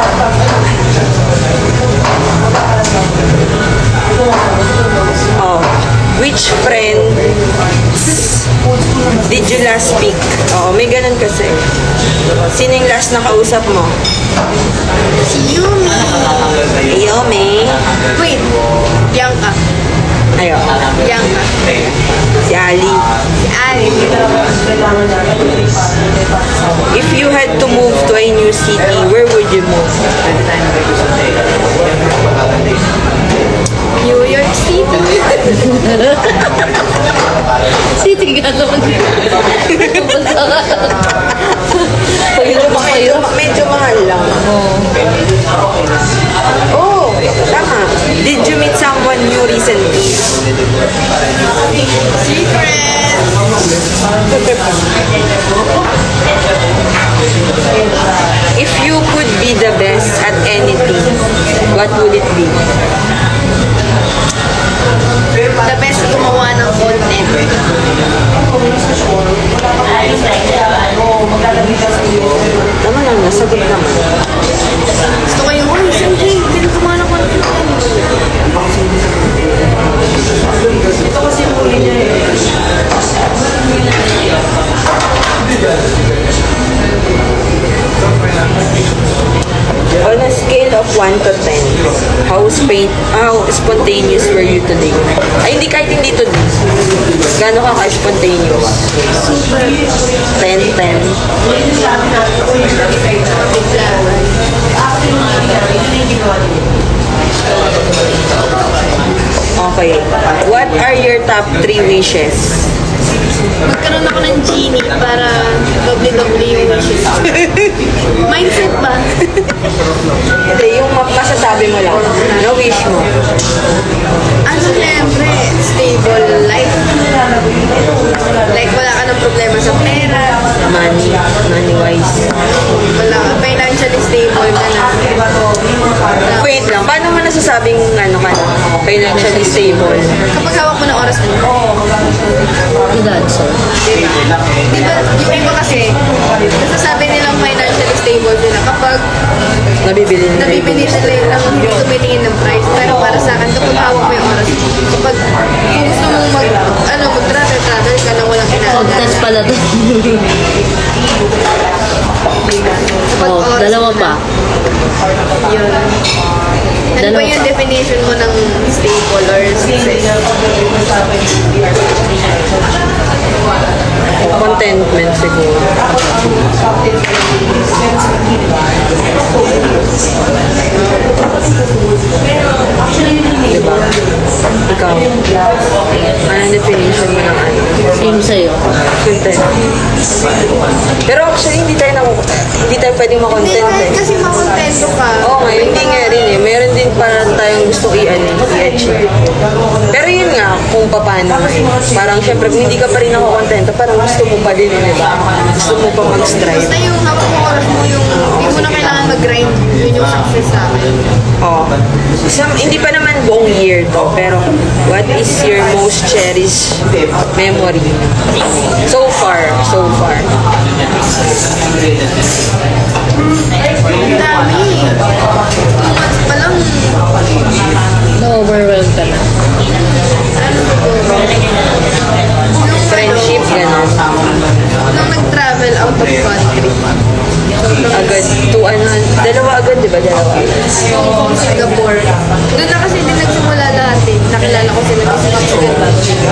Oh. Which friend did you last speak? Oo, may ganun kasi. Sino yung last na kausap mo? Si Yumi. Yumi. Wait. Bianca. Ayo. Bianca. Si Ali. Si Ali. If you had to move to a new city, where would you move? New York City. City ka naman. Medyo mahal lang. Oh, tama. Did you meet someone new recently? Secret. If you could be the best at anything, what would it be? The best gumawa ng content. Tama lang, nasagot naman. Gusto ko yung, uy, Sanjay, hindi na gumawa ng content. Ito kasi yung huli niya eh. On a scale of 1 to 10, how spontaneous were you today? Ay, kahit hindi today. Gano'n ka ka-spontaneous? 10, 10. Okay. What are your top 3 wishes? Magkaroon ako ng genie para doble-doble yung wishes. Mindset ba? Hindi, yung masasabi mo lang. No wish mo. Ano, siyempre, stable life. Like, wala ka ng problema sa pera. Money-wise. Wala ka, financially stable ka na. Wait lang, paano mo nasasabing financially stable? Kapag hawak mo ng oras mo, I-dancer. di ba, yung iba kasi, nasasabi nilang financially stable sila kapag Nabibili nila. nabibili nila yung hindi tumitingin ng price. Pero para sa akin, kapag hawak mo yung oras mo, kapag kung gusto mong mag-travel ka na walang Content inaagal. pala to. Kapag Oh, oras dalawa mo pa. na, yun. Ano ba Dalawa yung pa. definition mo ng stable or success? Contentment siguro. Diba? Ikaw, anong definition mo ng ano? Same sa'yo. Content. Pero actually, hindi tayo pwedeng Hindi, makontent eh. kasi makontento ka. Oo nga, hindi nga rin eh. Meron din parang tayong gusto i-achieve. Pero yun nga, kung paano eh. Parang syempre, kung hindi ka pa rin ako kontento, parang gusto mo pa din, di ba? Gusto mo pa mag-strive. Basta yung hawak mo oras mo, yung hindi mo na kailangan mag-grind, yun yung success sa akin. Oo. Hindi pa naman buong year to, pero what is your most cherished memory? So far. Ang dami. 2 months pa lang. Na-overwhelm ka na. Ano siguro? Friendship, gano'n. Nung nag-travel out of country. Agad, dalawa agad, di ba? Dalawa. Yung Singapore. Doon na kasi din nagsimula lahat eh. Nakilala ko sila kasi Mexican bago sila.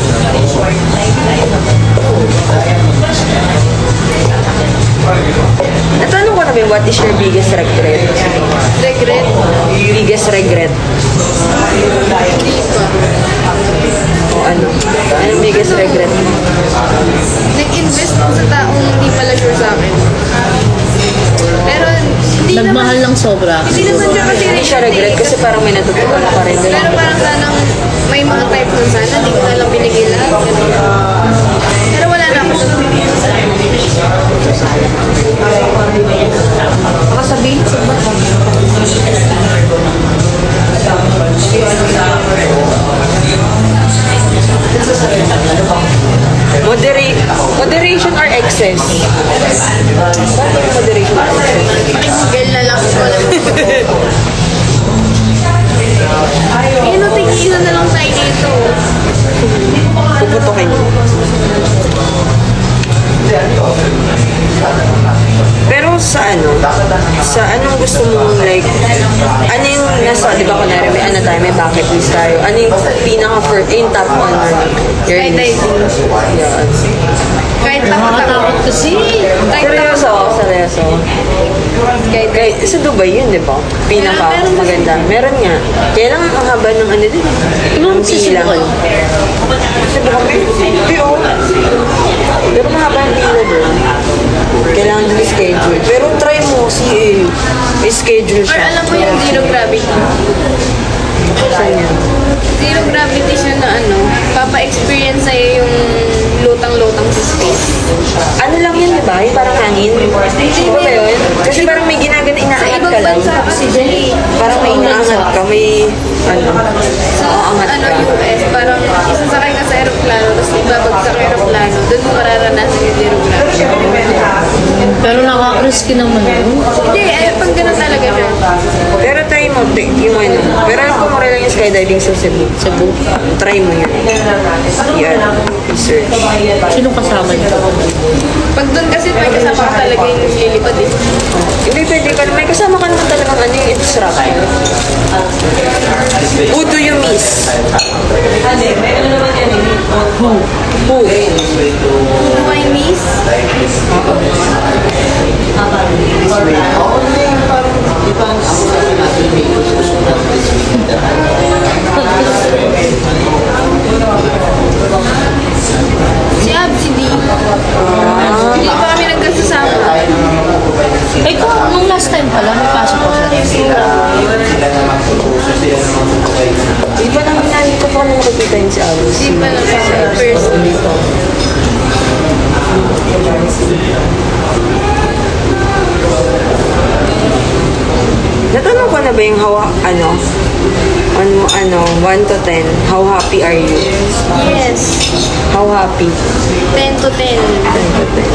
Natanong ko namin, what is your biggest regret? Regret? Biggest regret? Hindi pa. O ano? Anong biggest regret? Nag-invest ako sa taong hindi pala sure sa akin. Pero hindi Nagmahal naman, lang sobra. hindi naman siya kasi Hindi siya siya regret kasi parang may natutunan pa rin. Pero parang sanang may mga type nun sana, hindi ko na lang binigay lahat. Ganun. Pero wala na ako sa Baka sabihin sa ba? Moderation or excess? Bakit moderation or excess? Girl na lang ko lang. Yun o, tigil na lang tayo dito. Puputokin mo. Pero sa anong gusto mong like, ano yung nasa, di ba kunwari may ano tayo, may bucket list tayo, ano yung pinaka-first, yung top on your list? Yeah. Kahit takot-takot kasi. Seryoso. Kahit sa Dubai yun, di ba? Pinaka maganda. Meron nga. Kaya lang ang haba ng ano din. Ang pila. Sabi kami, hindi oh. Pero mahaba ang pila doon. Kailangan din schedule. Pero try mo, may schedule Or siya. alam mo yung zero gravity. Saan yan? Zero gravity siya na papa-experience sa'yo yung lutang-lutang sa space. Ano lang yun, di ba? Yung parang hangin. Di ba yun? Kasi parang may ginagana, Sa inaangat ibang ka lang. bansa kasi Parang may inaangat ka, may sa aangat ka. US, parang isasakay ka sa aeroplano, tapos ibabagsak ang aeroplano, doon mo mararanasan yung zero gravity. Pero nakaka-risky naman yun. Hindi, pag ganun talaga siya. Pero try mo, yung ano. Pero alam ko mura lang yung skydiving sa Cebu. Try mo yun. Yan. Research. Sino kasama niyo? Pag doon kasi may kasama ka talaga yung lilipad eh. Hindi pwede ka. May kasama ka naman talagang ano yung instructor. Who do you miss? Who? Who I miss? Si Ab, si D. Hindi pa kami nagkasasama. Eh kung nung last time pala, may pasok ko sa Di ba namin nandito pa kami nakikita yun si Alice? Hindi pa lang sa first. Natanong ko na ba yung 1 to 10, how happy are you? Yes. How happy? 10 to 10. 10 to 10.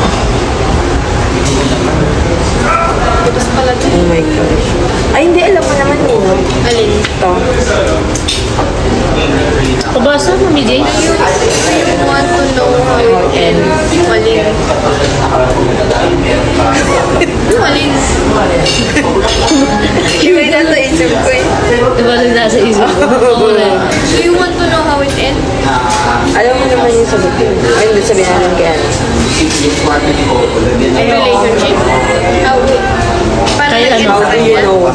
Tapos pala ito. Oh my gosh. Ay, hindi. Alam mo naman yun, no? Alin? Ito. Pabasa mo, Mijay? You want to know how it ends? Alin? Alin? Iba na sa isip ko eh. Diba nang nasa isip ko? Oo na. Do you want to know how it ends? Alam mo naman yung sagot yun. Ay, hindi sabihin namin kay ano. A relationship? How it? Paano Kaya nag-end ano, sa How do you kanya? know?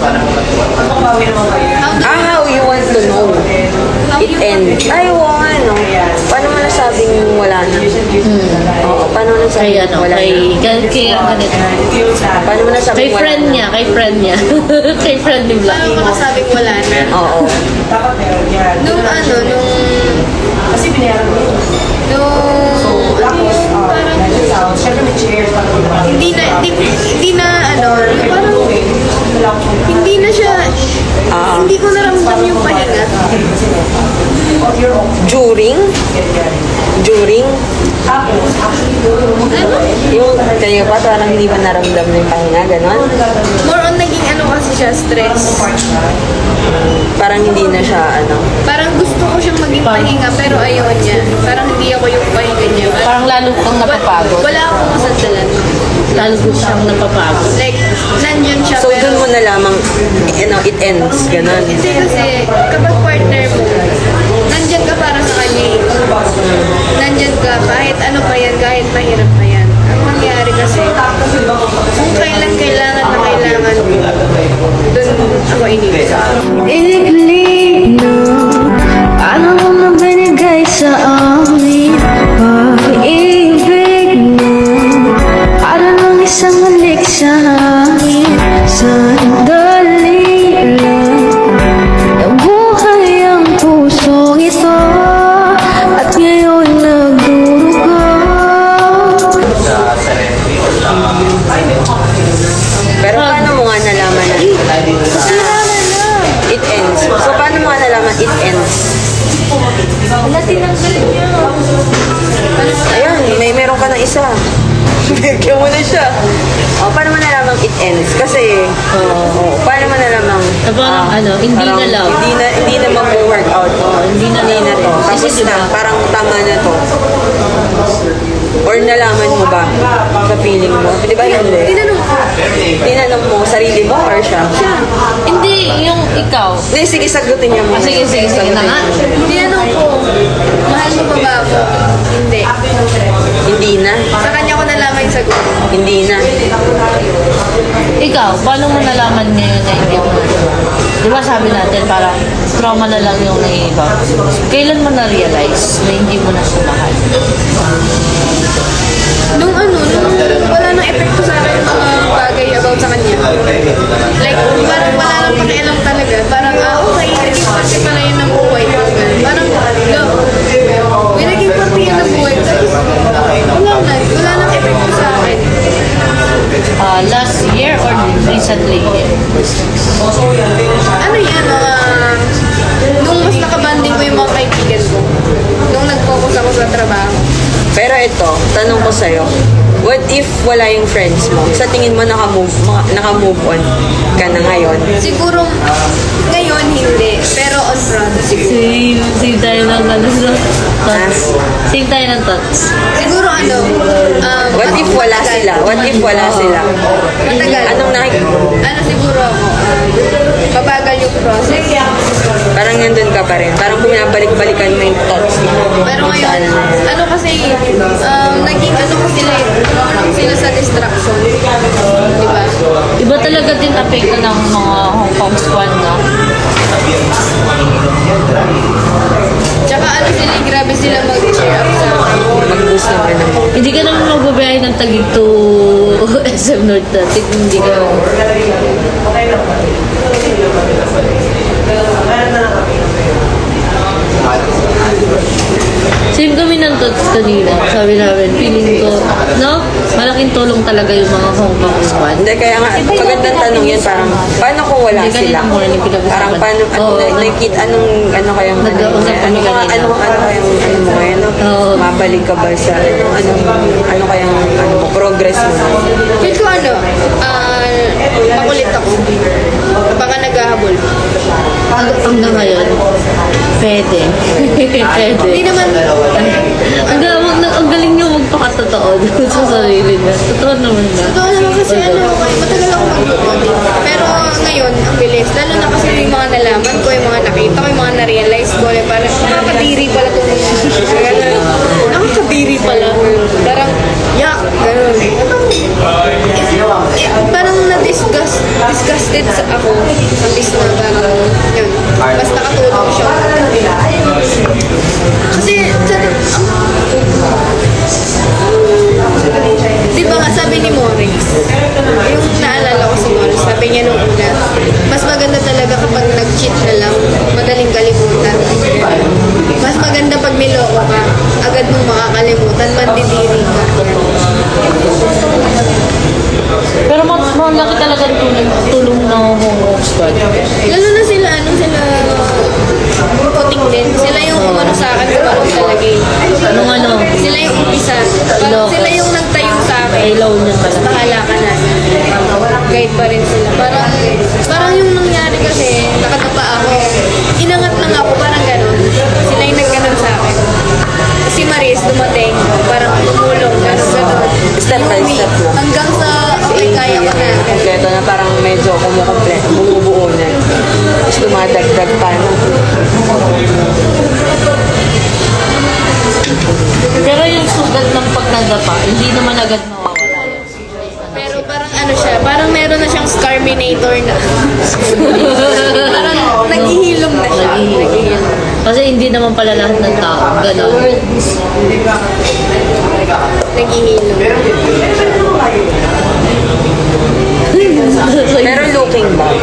How do How you want to know? how It you ends. Ay, oo nga, no? Paano mo nasabing wala na? Oo, paano mo nasabing Kay ano, wala na? kay ganito. Paano mo nasabing Kay wala friend na? niya, kay friend ni Black. Paano ko nasabing wala na? Oo. Nung Kasi binayaran mo yun. parang hindi na siya, hindi ko naramdam yung pahinga. During? Ano? Yung kaya pa, parang hindi pa naramdam na yung pahinga, gano'n? More on naging kasi siya, stress. Parang hindi na siya, Parang gusto ko siyang maging pahinga, pero ayaw niya. Parang hindi ako yung pahinga niya. Parang lalo kang napapagod. Wala akong masandalan. Lalo ko siyang napapagod. Like, nandyan siya, So, pero... dun mo na lamang, it ends, gano'n. Hindi kasi, kapag partner mo, nandyan ka para sa kanya eh. Nandyan ka, kahit ano pa yan, kahit mahirap pa yan. Ang mangyari kasi, kung kailan kailangan na kailangan mo, dun ako inilis. Iliglig na paano mo na binigay sa amin pag-ibig na para ng isang halik sa akin sandali lang. isa. Bigyan mo na siya. O, paano mo nalamang it ends? Kasi, paano mo nalamang, Parang hindi parang na love. Hindi na mag-workout. Hindi na to. Tapos Kasi na, diba? parang tama na to. Or nalaman mo ba sa feeling mo? Di ba hindi? Tinanong ko. Tinanong mo, sarili mo or siya? Hindi, yung ikaw. Hindi, sige, sagutin niya mo. Sige na nga. Tinanong ko, mahal mo pa ba ako? Hindi. Hindi na. Sa kanya ko nalaman yung sagot. Hindi na. Ikaw, paano mo nalaman ngayon na hindi mo Di ba sabi natin parang trauma na lang yung naiiba. Kailan mo na-realize na hindi mo na siya mahal? Nung wala nang epekto sa akin yung mga bagay about sa kanya. Like, parang wala nang pakialam talaga. Parang, okay, naging parte pala yun ng buhay ko. Parang, may naging parte yun ng buhay ko. Tapos, wala nang epekto sa akin. Last year or recently? Ano yan, nung mas nakabanding ko yung mga kaibigan ko. Nung nag-focus ako sa trabaho. Pero ito, tanong ko sa'yo, what if wala yung friends mo? Sa tingin mo naka-move on ka na ngayon? Siguro, ngayon hindi. Pero on front, siguro. Same tayo ng thoughts. Same tayo ng thoughts. Siguro What if wala sila? What if wala sila? Matagal. Anong Siguro ako, pabagal yung process. Parang nandun ka pa rin. Parang binabalik-balikan mo yung thoughts mo. Pero ngayon, kasi, naging ko sila sila sa distraction. Diba? Iba talaga din apekto ng mga Hong Kong squad, no? Tsaka sila, grabe sila mag-cheer up sa akin. Mag-boost naman naman. Hindi ka naman magbabiyahe ng Taguig to SM North natin. Hindi ka... Same kami ng thoughts kanina. Sabi namin, feeling ko, no? Malaking tulong talaga yung mga Hong Kong squad. Hindi, kaya nga, magandang tanong yan, parang, paano kung wala Hindi, kanina sila? muna yung pinag-usapan. Parang, paano, nakikita, ano kayang, Nag-uusap kami kanina. ano kayang, mo ngayon, no? Oo. Mabalik ka ba sa, ano kayang, progress mo? Feel ko makulit ako. Baka naghahabol. Hanggang ngayon, pwede. Pwede. Hindi naman, Ang galing niyo magpakatotoo sa sarili niya. Totoo naman na. totoo naman kasi matagal ako mag-audit. Pero ngayon, ang bilis. Lalo na kasi yung mga nalaman ko, yung mga nakita ko, yung mga na-realize ko, parang nakakadiri pala ito. Nakakadiri pala. Parang, yak, ganun. Parang disgusted ako. Imbis na parang, yun. Mas nakatulong siya. Kasi, di ba nga sabi ni Morris, yung naalala ko si Morris, sabi niya nung una, mas maganda talaga kapag nag-cheat na lang, madaling kalimutan. Mas maganda pag niloko ka, agad mong makakalimutan, mandidiri ka. Pero malaki talaga tulong ng Hong Kong squad. Lalo na sila, puting din. Sila yung umano sa akin, kumarong talaga eh. Sila yung umpisa. Parang sila yung nagtayo sa akin. Ilaw niya pala. Bahala ka na. Guide pa rin sila. Parang yung nangyari kasi, nakatapa ako. Inangat lang ako, parang gano'n. Sila yung nagganon sa akin. Si Maris dumating, parang tumulong. Gano'n. Step by step mo. Hanggang sa, okay, kaya ko na. Kompleto na, parang medyo bumubuo na. Tapos dumadagdag pa, no? Pero yung sugat ng pagkadapa, hindi naman agad mawawala yun. Pero parang siya, parang meron na siyang Scarminator na. Parang naghihilom na siya. Naghihilom. Kasi hindi naman pala lahat ng tao. Ganon. Naghihilom. Pero looking back,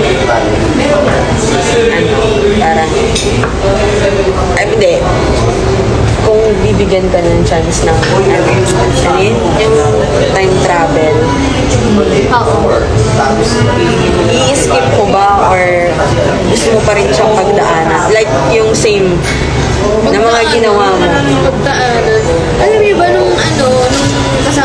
parang, hindi, kung bibigyan ka ng chance ng, yung time travel, i-skip mo ba or gusto mo pa rin siyang pagdaanan? Like, yung same na mga ginawa mo. Pagdaanan. Alam niyo ba nung kasama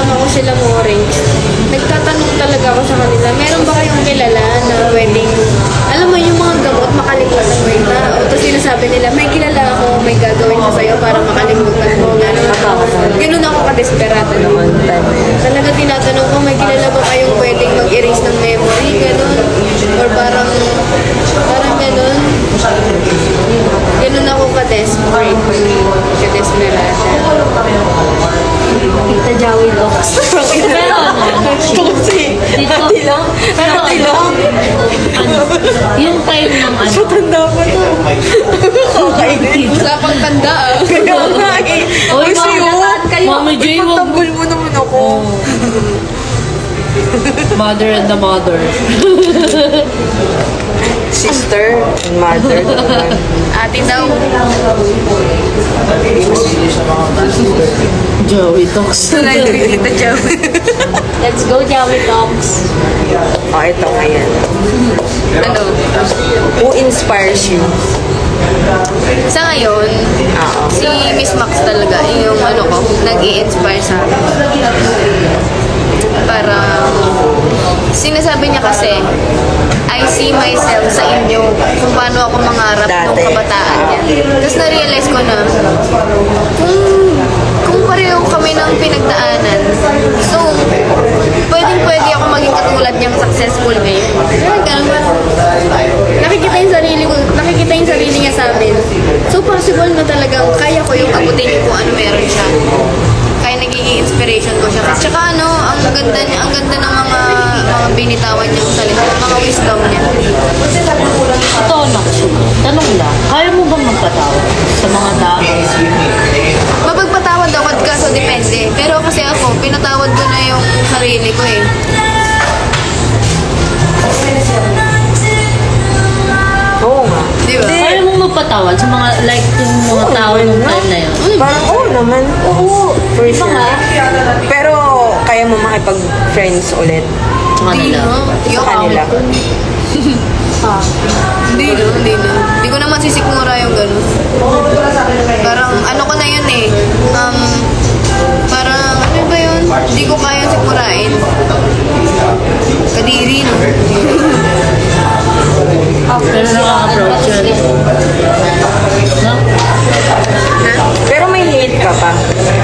JJ, wag mo. Magtanggol mo naman ako. Mother and the mother. Sister and mother. Ate daw. Joey talks. Kita job. Let's go, Joey talks. Oh, ito ngayon. Ano? Who inspires you? Sa ngayon, si Miss Max talaga, yung ano ko, nag-i-inspire sa akin. Para, sinasabi niya kasi, I see myself sa inyo kung paano ako mangarap nung kabataan niya. Tapos na-realize ko na, kung pareho kami ng pinagdaanan, so, pwede ako maging katulad niyang successful ngayon. Ganun, nakikita yung sarili niya sa amin. So, possible na talagang kaya ko yung abutin yung kung ano meron siya. Kaya nagiging inspiration ko siya. At saka ano, ang ganda ng mga binitawan niyang salita, mga wisdom niya. Totoo lang. Tanong lang, kaya mo bang magpatawad sa mga tao? Mapagpatawad ako at kaso depende. Pero kasi ako, pinatawad ko na yung sarili ko eh. Oo nga. Di ba? Kaya mo magpatawad sa mga like yung mga tao nung time na yun? Parang oo naman. Oo. For sure. Pero kaya mo makipag-friends ulit Sa kanila. sa kanila. Hindi na. Hindi ko naman sisikmura yung gano'n. Parang ano ko na yun eh. Parang ano ba yun? Hindi ko kaya sikmurain. Kadiri no. Pero nakaka-approach yun. No? Pero may hate ka pa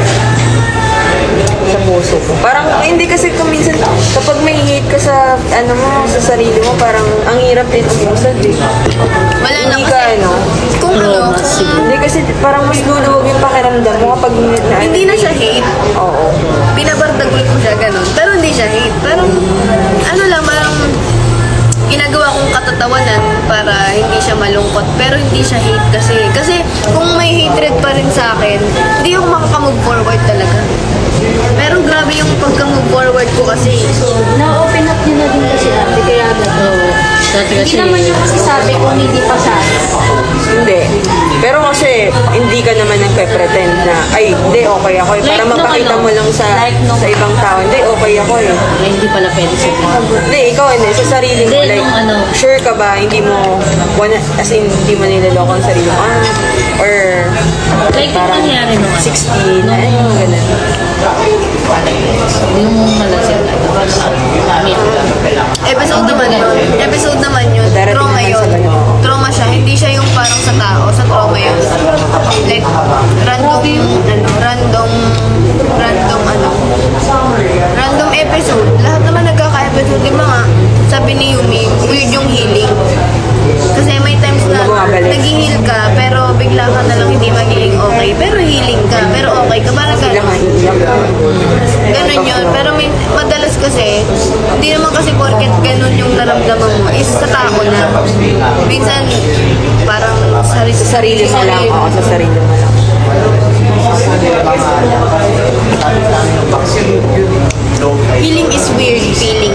sa puso ko. Parang hindi kasi kuminsan kapag may hate ka sa ano mo, sa sarili mo, parang ang hirap din umusad eh. Wala na Hindi kasi. ka ano. Kung ano, Hindi kasi parang mas luluwag yung pakiramdam mo kapag hindi na siya hate. Oo. Binabardagul ko siya ganun. Pero hindi siya hate. Parang ano lang, parang ginagawa kong katatawanan para hindi siya malungkot. Pero hindi siya hate kasi. Kasi kung may hatred pa rin sa akin, hindi ako makakamove forward talaga. Pero grabe yung pagka-move forward ko kasi. Na-open up nyo na din kasi ate, kaya Oo. Dati hindi kasi, naman yung masasabi kung hindi pa siya. Hindi. Pero kasi hindi ka naman nagpe-pretend na ay, hindi, okay ako eh. Para Like nung mapakita ano, mo lang like nung- sa ibang tao. Hindi, okay ako eh. ay, hindi pala pwede sa Hindi, ikaw hindi. Sa sarili mo, Hindi, like, nung ano. sure ka ba, hindi mo, as in, hindi mo niloloko ang sarili mo, or, Like, parang nangyari nung ano? 16, Nung- ay, ganun. yung malasing Episode naman yun. Darating Trauma naman yun. sa ganun. Trauma siya. Hindi siya yung parang sa tao. Sa trauma yun. Like, random episode. Lahat naman nagkaka-episode. Di ba nga, sabi ni Yumi, weird yung healing. Kasi may times na Bumabalik. nag-heal ka, pero bigla ka na lang hindi magiging okay. Pero healing ka, pero okay ka. Parang Biglang gano'n. maiiyak ka. Ganun yun. Pero may, madalas kasi, hindi naman kasi porket ganun yung naramdaman mo, is sa tao na. Minsan, parang Sa sarili mo lang, oo, sa sarili mo lang. Healing is weird feeling.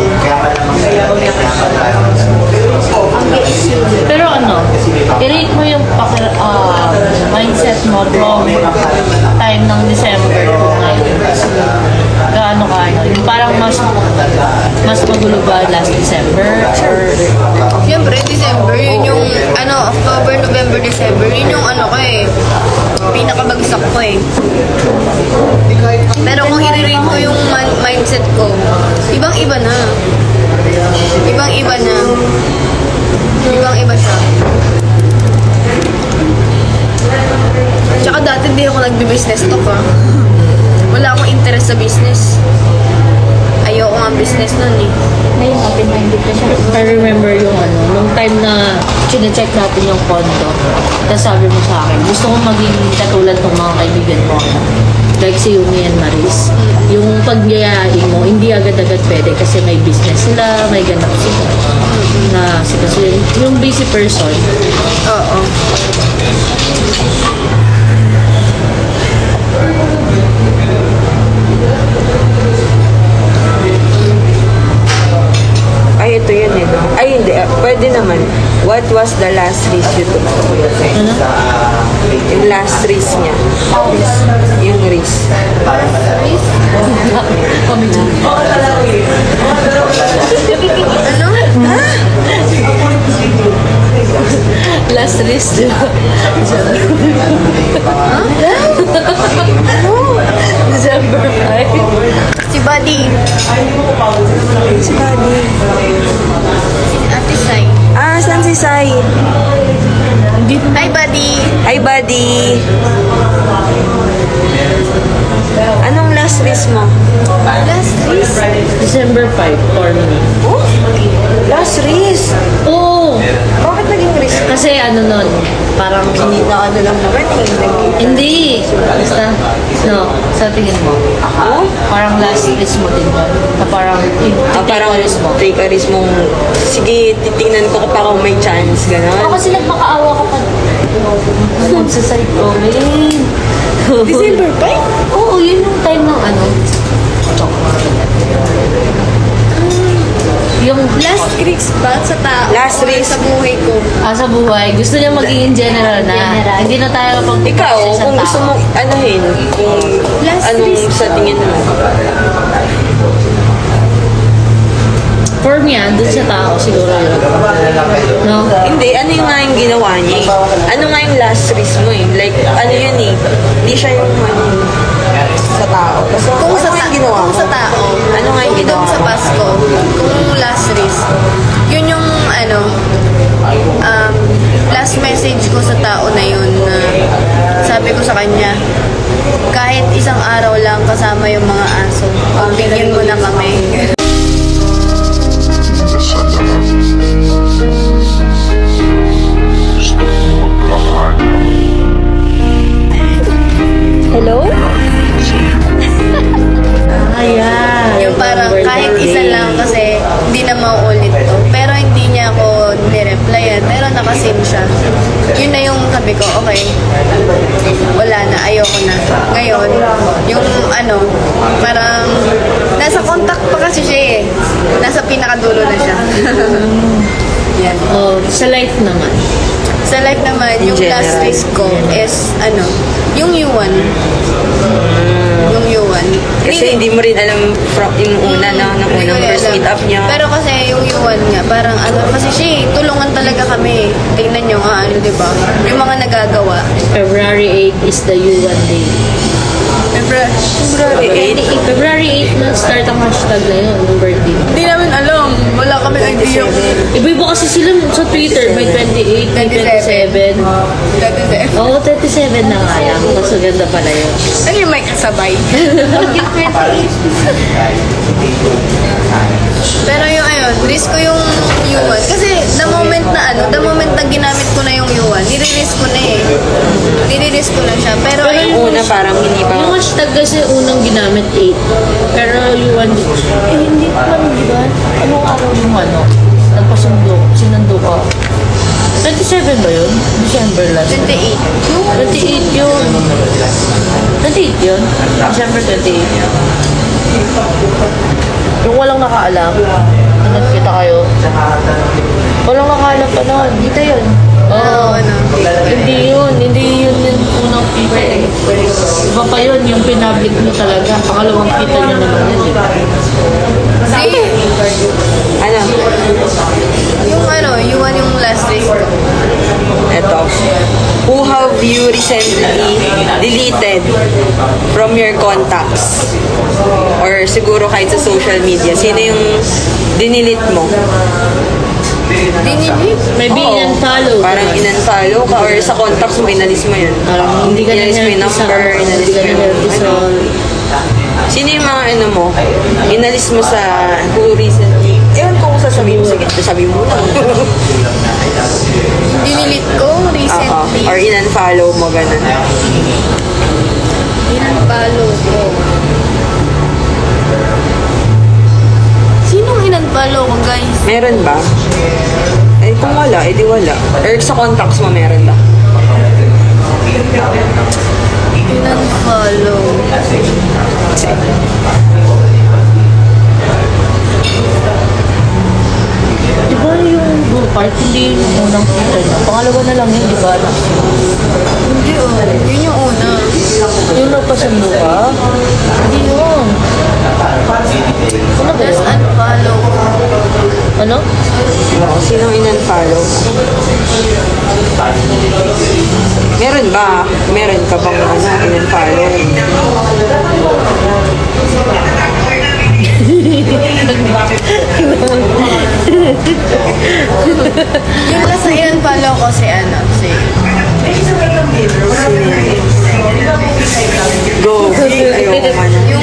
Pero ano, i-rate mo yung mindset mo from time ng December to ngayon. Gaano ka, ano? Yung parang mas magulo ba last December? Or Siyempre, December, yun yung, October, November, December, yun yung ko eh, pinakabagsak ko eh. Pero kung i-rate ko yung mindset ko, ibang-iba na. Ibang-iba na. Ibang-iba siya. Tsaka dati hindi ako nagbi-business talk ha. Wala akong interest sa business. Ayoko nga business nun eh. Ngayon, open-minded na siya. I remember yung nung time na chine-check natin yung condo. Tapos sabi mo sa akin, gusto ko maging katulad ng mga kaibigan mo. Like si Yumi and Maris. Yung pagyayain mo, hindi agad-agad pwede kasi may business sila, may ganap sila. Kasi yung busy person, Oo. Tapos the last risk YouTube. Ano? Yung last risk niya. Yung risk. Ano? Last risk. December 5. Si Buddy. Si Buddy. Ate Sai. Ah, saan si Sai? Hi, Buddy. Hi, Buddy. Anong last risk mo? Last risk. December 5 for me. Oh? Last risk? Oo. Bakit naging risk? Kasi ano nun, parang Hindi na ano lang naman eh. hindi. Basta, no, sa tingin mo. Oh? Parang last risk mo din yun. Na parang, Parang risk mo. take a risk mong, sige, titingnan ko pa kung may chance, Oo, gano'n. kasi nagmakaawa ka pa. Magsaside ko, man. December 5? Oo, yun yung time ng ano. Yung Last risk ba sa tao? Last risk. Sa buhay ko. sa buhay, gusto niya maging in general na. General. Hindi na tayo pag Ikaw, kung gusto mo, anuhin, kung Last anong risk. sa tingin mo. For me, dun sa tao, siguro yun. No? Hindi, ano yung nga yung ginawa niya eh. Ano nga yung last risk mo eh. Like, ano yun eh. Hindi siya yung ano, sa tao. Basta, Kung ano sa, nga yung ginawa kung mo? sa tao, Ano nga yung kung ginawa doon sa mo? Pasko, kung last risk, yun yung ano, last message ko sa tao na yun na sabi ko sa kanya, kahit isang araw lang kasama yung mga aso, pagbigyan mo na kami. Hello? Ayan. Yung parang kahit isa lang kasi hindi na mauulit to. Pero hindi niya ako nireplyan. Pero nakasim siya. Yun na yung sabi ko, okay. Wala na, ayoko na. Ngayon, yung ano, parang nasa contact pa kasi siya eh. Nasa pinakadulo na siya. Yan. Oh, sa life naman. Sa life naman, yung In last general. risk ko is ano, yung yuan. Yung yuan. Kasi hindi mo rin alam from yung una na, ng Hindi ko unang rin first alam. meet up niya. Pero kasi yung yuan niya, parang ano, kasi siya eh, tulungan talaga kami. Tingnan nyo nga, ano, di ba? Yung mga nagagawa. February 8 is the U1 day. February 8 na-start ang hashtag na yun, ng birthday. Hindi namin alam. Wala kami idea. Iba-iba kasi sila sa Twitter, may 28, may 27. Oo, 37 na nga lang. Mas maganda pala yun. Ano yung mic sabay? Pero yung ayun, risk ko yung yuan. Kasi the moment na ginamit ko na yung yuan, nire-risk ko na eh. Nire-risk ko na siya. Pero Pero ayun, Una parang hindi pa. Yung hashtag kasi unang ginamit 8. Pero U1, hindi naman, di ba? Anong araw yung ano? Nagpasundo, sinundo ko. 27 ba yun? December last. 28. 28 yun. 28 yun? December 28. Yung walang nakaalam, nagkita kayo. Walang nakaalam pa noon. Dito yun. Oo. ano. Hindi yun yung unang kita eh. Iba pa yun, yung pinablik mo talaga. Pangalawang kita nyo naman yun, di ba? Hindi. Ano? Yung ano, yuan yung last risk ko. Eto. Who have you recently deleted from your contacts? Or siguro kahit sa social media. Sino yung dinilit mo? Dinilit? Maybe Oo. in-unfollow. Parang in-unfollow ka or sa contacts mo, inalis mo yun. Parang hindi ka Inalis mo yung na-healthy sa... number, inalis Hindi ka mo yung... na-healthy sa... Sino yung mga ano mo? Inalis mo sa who recently? Ewan ko kung sasabihin mo. Sige, sasabihin mo lang. Dinilit ko recently. Or in-unfollow mo, ganun. Inunfollow ko. Sinong inunfollow ko, guys? Meron ba? Eh, kung wala, edi wala. Or sa contacts mo, meron ba? Inunfollow. Di ba yung Kahit hindi yung unang kita niya. Pangalawa na lang yun, di ba? Hindi yun yung una. Yung nagpasundo ka? Hindi yun. Ano ba Just yun? unfollow. Ano? Sinong in-unfollow? Meron ba? Meron ka bang in-unfollow? Yung last na in-unfollow ko si Go. Ayoko man. yung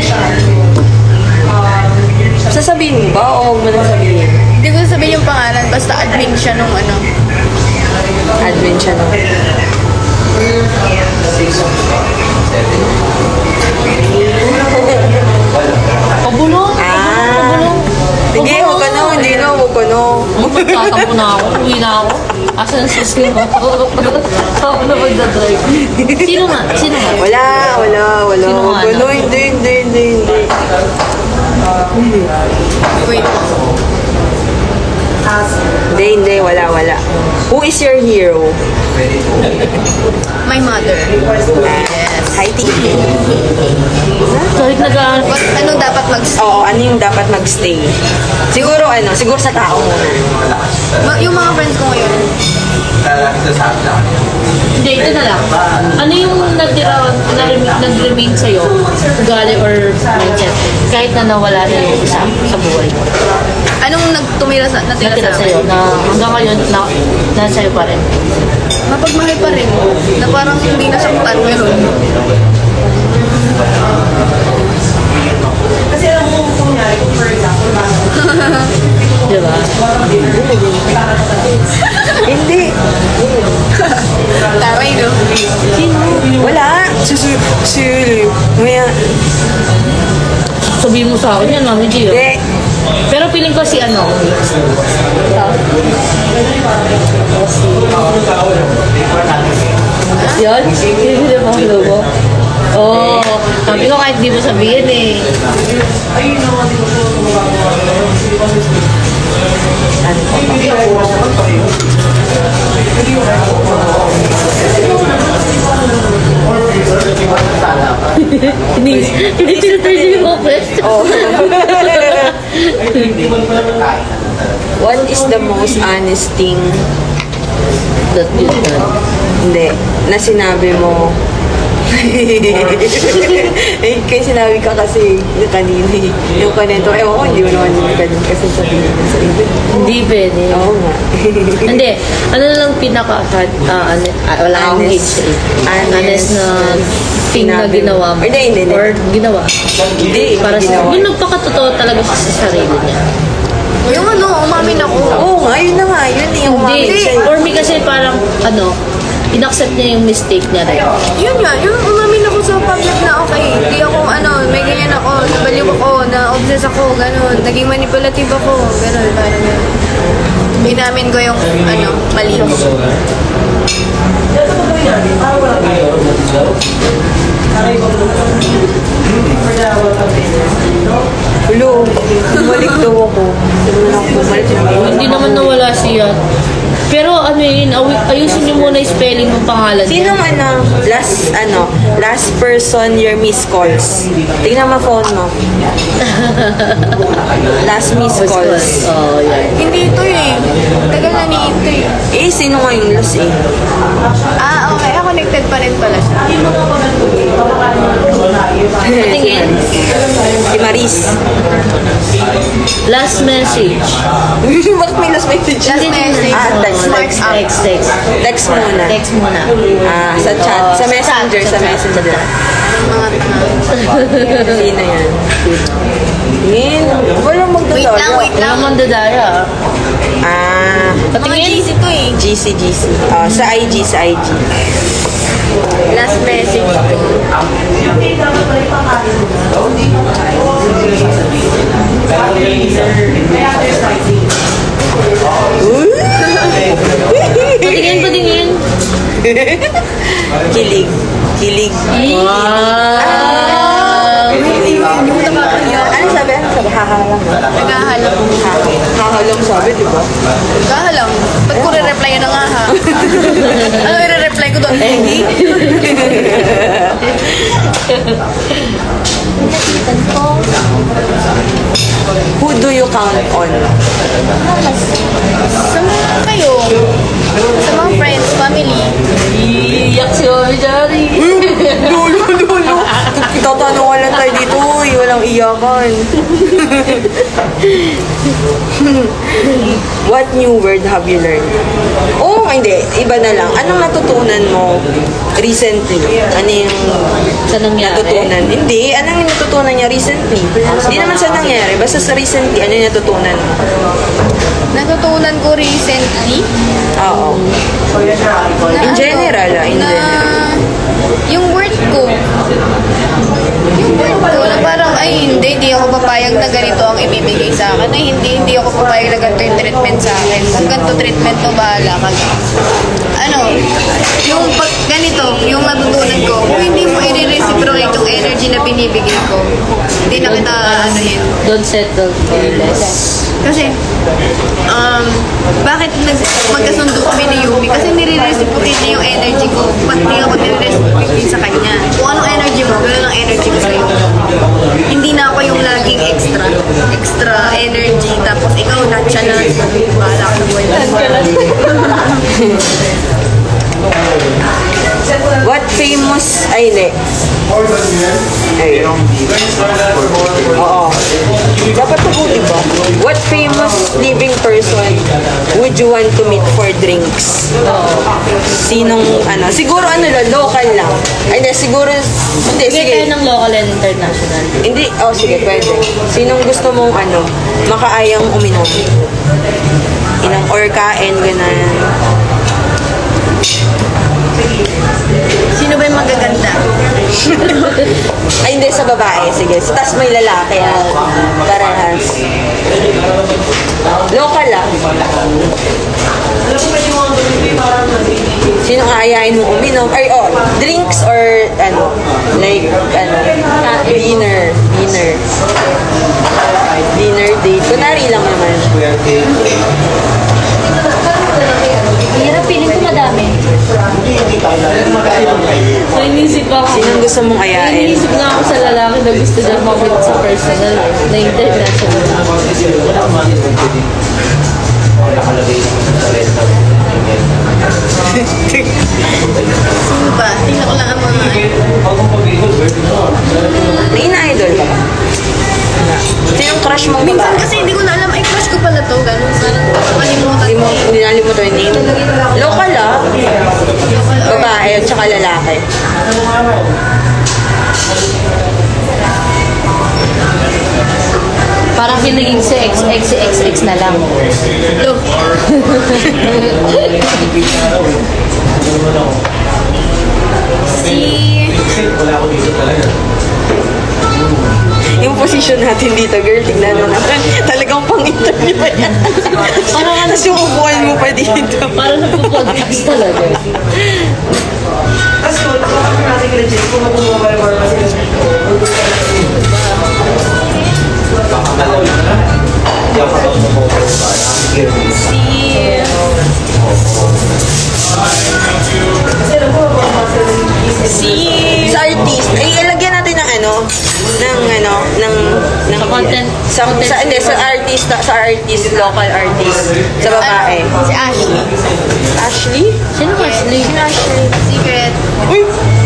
Sasabihin mo ba o huwag mo nang sabihin? hindi ko sabihin yung pangalan, basta admin siya nung ano. Admin siya no? Pabulong? Ah. Sige, huwag ka na. Hindi na, huwag ka na. Magtatampo na ako. Uwi na ako. Asan ang susi mo? Ako na magdadrive. Sino nga? Sino nga? Wala. Sino Huwag ka nga na. na? Hindi. Wait. Hindi. Wala. Who is your hero? My mother. Hi, Tiki. Kahit nag-ano. Anong dapat Oo, ano yung dapat magstay? Siguro sa tao muna. yung mga friends ko ngayon, Hindi, ito na lang. Ano yung nag-remain sa'yo? Ugali or mindset? Kahit na nawala na yung isa sa buhay mo. anong natira Natira sa sa'yo akin? na hanggang ngayon nasa'yo pa rin. Mapagmahal pa rin. Na parang hindi nasaktan, pero Kasi alam mo, kunyari, kung for example, Di ba? Hindi. taray, no? Wala. Maya. Sabihin mo sa akin yan, Mami Gio. Hindi. Pero feeling ko si ano. Yan? Hindi mo ang logo. Oo. Sabi ko kahit di mo sabihin eh. Hindi filter niyo yung question. What is the most honest thing That you done. hindi, na sinabi mo? Eh, kaya sinabi ka kasi kanina eh. Yung kanento, ewan ko, hindi mo naman yung ganun kasi sabihin mo sa iba. Hindi pwede. Oo nga. Hindi. Ano na lang wala akong Honest. age eh. Honest na thing na Sinabi mo. ginawa mo. Hindi. Or ginawa. Hindi, Para sa, ginawa. yung nagpakatotoo talaga siya sa sarili niya. Yung umamin ako. Oo nga, yun na nga. Yun yung Hindi. umamin siya. For me kasi parang, inaccept niya yung mistake niya rin. Yun nga, yung umamin ako sa public na okay, hindi ako may ganyan ako, nabaliw ako, na-obsess ako, gano'n, naging manipulative ako, gano'n, parang gano'n. Inamin ko yung, mali ko. Dito pa gawin natin, parang walang tayo. Para ibang for the welcome no? Hulo, bumalik daw ako. Sabi na ako bumalik. Hindi naman nawala siya. Pero ayusin niyo muna yung spelling ng pangalan niya. Sinong last person your missed calls? Tingnan mo phone mo. Last missed calls. Oh, yan. Hindi ito eh. Tagal na ni ito eh. Eh, sino nga yung last eh? Okay. Connected pa rin pala siya. Patingin. Si Maris. Last message. Bakit may last message? Last message. Ah, text. Text. Text muna. Text muna. Sa chat. Sa messenger. Sa messenger. Sino yan? Tingin. Walang Wait lang. Wala mong dadaya. Mga Patingin. GC to eh. GC. Sa IG. Last message. Patingin. Kilig. Wow. Ano sabi? Hahalang. Naghahalang. Hahalang sabi, di ba? Naghahalang. Ano i-reply ko doon? Hindi. Who do you count on? Sa mga kayo, sa mga friends, family, Iyak si Mami Jari. Dulo. Tatanungan lang tayo dito. Uy, walang iyakan. What new word have you learned? Oh, hindi. Iba na lang. Anong natutunan mo recently? Ano yung Sa nangyari? natutunan? Hindi. Anong natutunan niya recently? Hindi naman sa nangyari. Basta sa recently, ano yung natutunan mo? natutunan ko recently. Oo. Na In general, in na general. yung word ko na parang ay hindi ako papayag na ganito ang ibibigay sa akin, ay hindi ako papayag na ganito yung treatment sa akin, kung ganito treatment to bahala ka. Yung pag ganito yung natutunan ko, kung hindi mo i-reciprocate yung energy na binibigay ko, hindi na kita Don't settle for less. kasi bakit magkasundo kami ni Yumi? Kasi nire-reciprocate niya yung energy ko. Pati ako nire-reciprocate din sa kanya. Kung anong energy mo, gano'n ang energy ko sa'yo. Hindi na ako yung laging extra energy. Tapos ikaw nonchalant. Bahala ka buhay. What famous... Ay, hindi. Ay. Oo. Dapat ito, diba? What famous living person would you want to meet for drinks? Sinong, siguro local lang. Ay, hindi, siguro, hindi, Sige tayo sige. ng local and international. Hindi, sige, pwede. Sinong gusto mong, makaayang uminom? Or kain, gano'n. Sino ba yung magaganda? Ay, hindi, sa babae. Sige. Tapos may lalaki. Parehas. Local lang. Sino aayain mo uminom? Ay, drinks or, dinner. Dinner date. Kunwari lang naman. Hirap, piling ko madami. So, inisip ako. Sinong gusto mong ayain? Inisip na ako sa lalaki na gusto niya mag-meet sa personal na international. Sino ba? Tingnan ko lang ang mga May ina-idol ka ba? Sinong crush mong minsan babae? kasi hindi ko na alam, ay crush ko pala to. Ganun. Kalimutan ko. Hindi nalimutan yung name. Local babae at saka lalaki. Parang pinaging si XX na lang. Look. Yung position natin dito, girl, tignan mo naman. Talagang pang-interview pa yan. Parang Tapos yung upuan mo pa dito. Parang nagpo-podcast talaga. Tapos yun, kung natin legit, kung mag-mobile kasi Sa artist, ay ilagyan natin ng Sa content. sa artist, local artist, sa babae. Si Ashley. Ashley? Sino Ashley? Secret. Uy!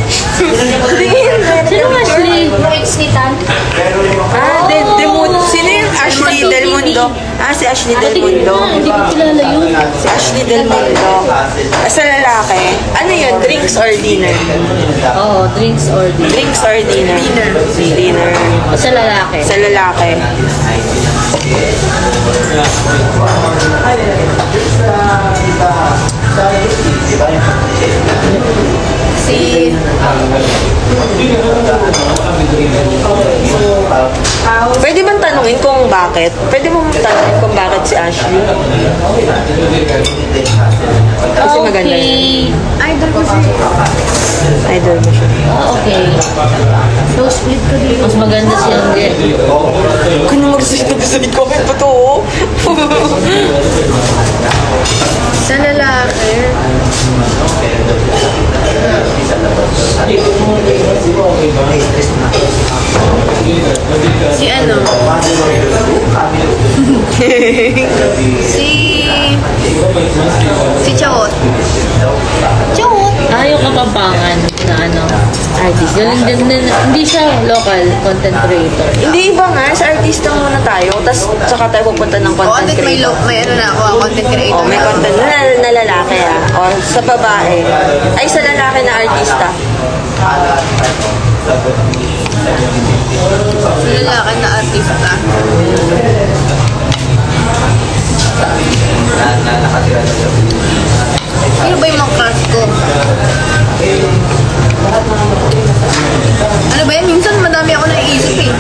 Sino Ashley? Ex ni Tan. Del Mundo. Sino yung Ashley Del Mundo? Si Ashley Del Mundo. Hindi ko kilala yun. Si Ashley Del Mundo. Sa lalaki, ano yun? Drinks or dinner? Oo, drinks or dinner. Drinks or dinner? Dinner. Sa lalaki. Sa lalaki. Si... Pwede bang tanungin kung bakit? Pwede mo tanungin kung bakit si Ashley? Kasi maganda siya. Idol ko si... Idol mo siya. Okay. So, split ko din. Mas maganda si Angge. Kung naman gusto siya, comment pa to. Sa lalaki. Si ano? Si Chawot. Chawot? Ah, yung Kapampangan na ano, artist. Galing din. Hindi siya local content creator. Hindi iba nga, sa artista muna tayo, tapos saka tayo pupunta ng O, content may creator. may ano na ako, content creator. Oh, may content na lalaki O, sa babae. Ay, sa lalaki na artista. Sa lalaki na artista. Sino ba yung mga crush ko? Ano ba yan? Minsan madami ako naiisip eh.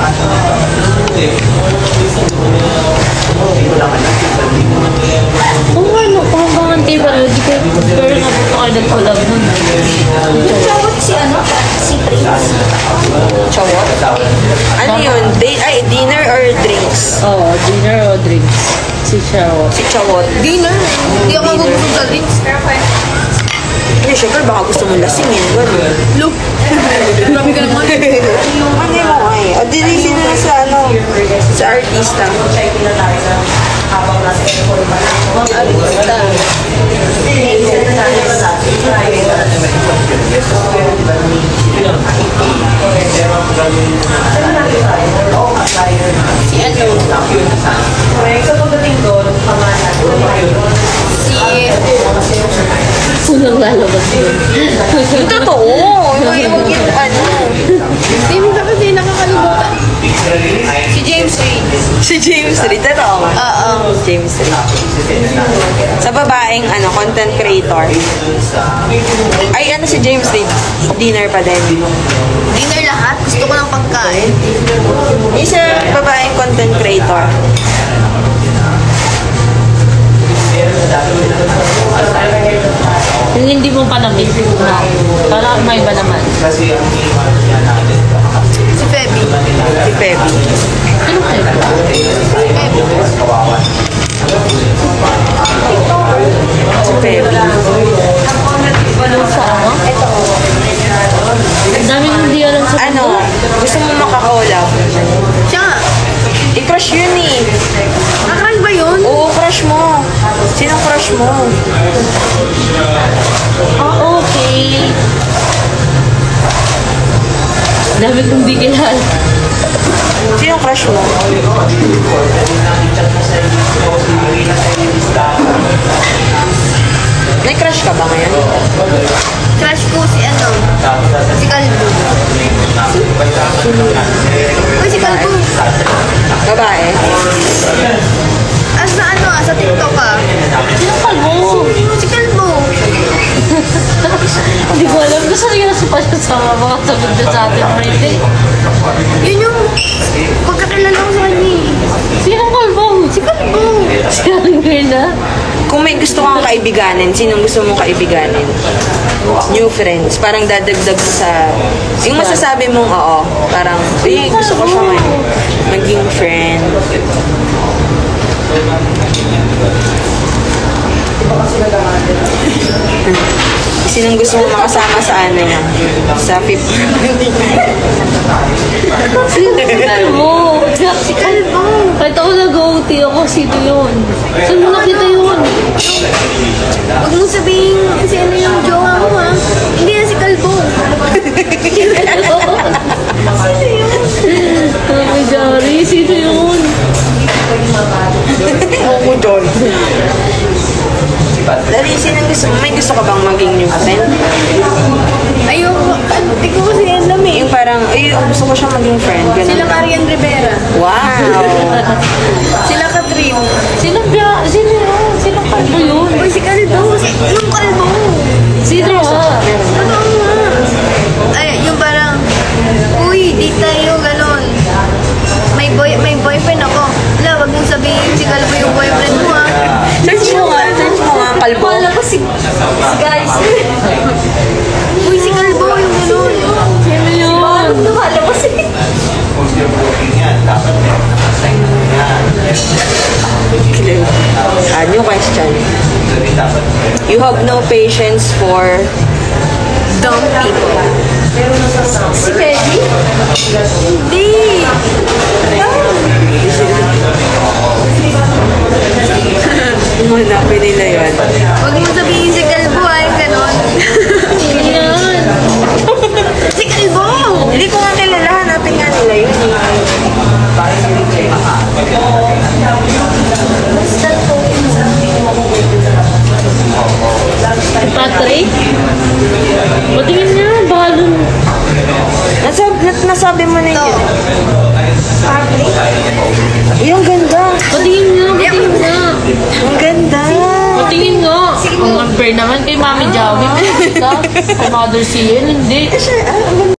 Oo, ano, Kapampangan TV, pero di ko, pero napunta kayo nag-collab nun. Chawat si ano? Si Prince. Chawat. Ano yun? Dinner or drinks? Oo, dinner o drinks. Si Chawat. Si Chawat. Dinner. Hindi ako magugusog sa drinks. Hindi, syempre baka gusto mo lasingin. Gano'n. Look. Grabe ka naman. Ano mo ay? O, dinisin na sa ano, sa artista. Habang nasa airport pa lang. Si ano? Correct. So, pagdating doon, pangalan. Unang lalabas yun. Totoo. Yung ano. Hindi mo ba kasi nakakalimutan? Si James Reid. Si James Reid. Totoo nga. Oo. James Reid. Sa babaeng ano, content creator. Ay, ano si James Reid? Dinner pa din. Dinner lahat. Gusto ko ng pagkain. Yung sa babaeng content creator. Yung hindi mo pa na-meet na, para may iba naman. Kasi ang niya natin, Si Feby. Si Pepe. Ano kayo? kawawan. Si Pepe. Sa ano? Ang daming hindi alam sa Ano? Gusto mo makakaulap? Siya nga. I-crush yun eh. Nakakal ba yun? Oo, crush mo. Sinong crush mo? Ah, okay. Dami kong di kilala. Sinong crush mo? May crush ka ba ngayon? Crush ko si ano? Si Kalbo. Uy, si Kalbo. Babae? Sa ano sa TikTok Sinong kalbo? Si Kalbo. Hindi ko alam. Gusto nila sa pa siya sa mga sagot niya sa atin Friday. Yun yung pagkakilala ko sa kanya eh. Sinong kalbo? Si Kalbo. Si Angela. Kung may gusto kang kaibiganin, sinong gusto mong kaibiganin? New friends. Parang dadagdag sa... Yung masasabi mong, oo, parang, ay, gusto ko siya ngayon. Maging friend. Sinong gusto mo makasama sa ano niya? Sa fifth. Si kalbo. Si kalbo. Kahit ako nag-OT ako, sino yun? Saan mo nakita yun? Huwag mong sabihin si ano yung jowa mo ha. Hindi na si Kalbo. Oh my God, sino yun? Oo, John. Dali, sinong gusto mo? May gusto ka bang maging new friend? Ayoko. Hindi ko kasi alam eh. Yung parang, ay, gusto ko siya maging friend. Ganun. Sila Marian Rivera. Wow! Sila Catherine. Sino ba? Sino yun? Sino kalbo yun? Uy, si Kalbo. Yung Kalbo. Sino ba? Totoo nga. Ay, yung parang, uy, di tayo ganon. May boyfriend ako. Wala, wag mong sabihin si Kalbo yung boyfriend mo ha. Search mo nga, kalbo. Wala ko si guys. Uy, si Kalbo yung ganon. Sino yun? Wala ko si... Kung yung booking yan, dapat meron na sign yan. You have no patience for... Dumb people. Si Peggy? Hindi! Hanapin nila yun. Huwag mo sabihin si Kalbo ay ganon. Yan. Si Kalbo! Hindi ko nga kilala. Hanapin nga nila yun. Patrick? Patingin niya, balon. Nasabi mo na Ito. yun. Yung ganda. Patingin nga, patingin nga. Ang ganda. Patingin nga. Ang unfair naman kay Mami Jawi. Kay Mother Ciel, hindi.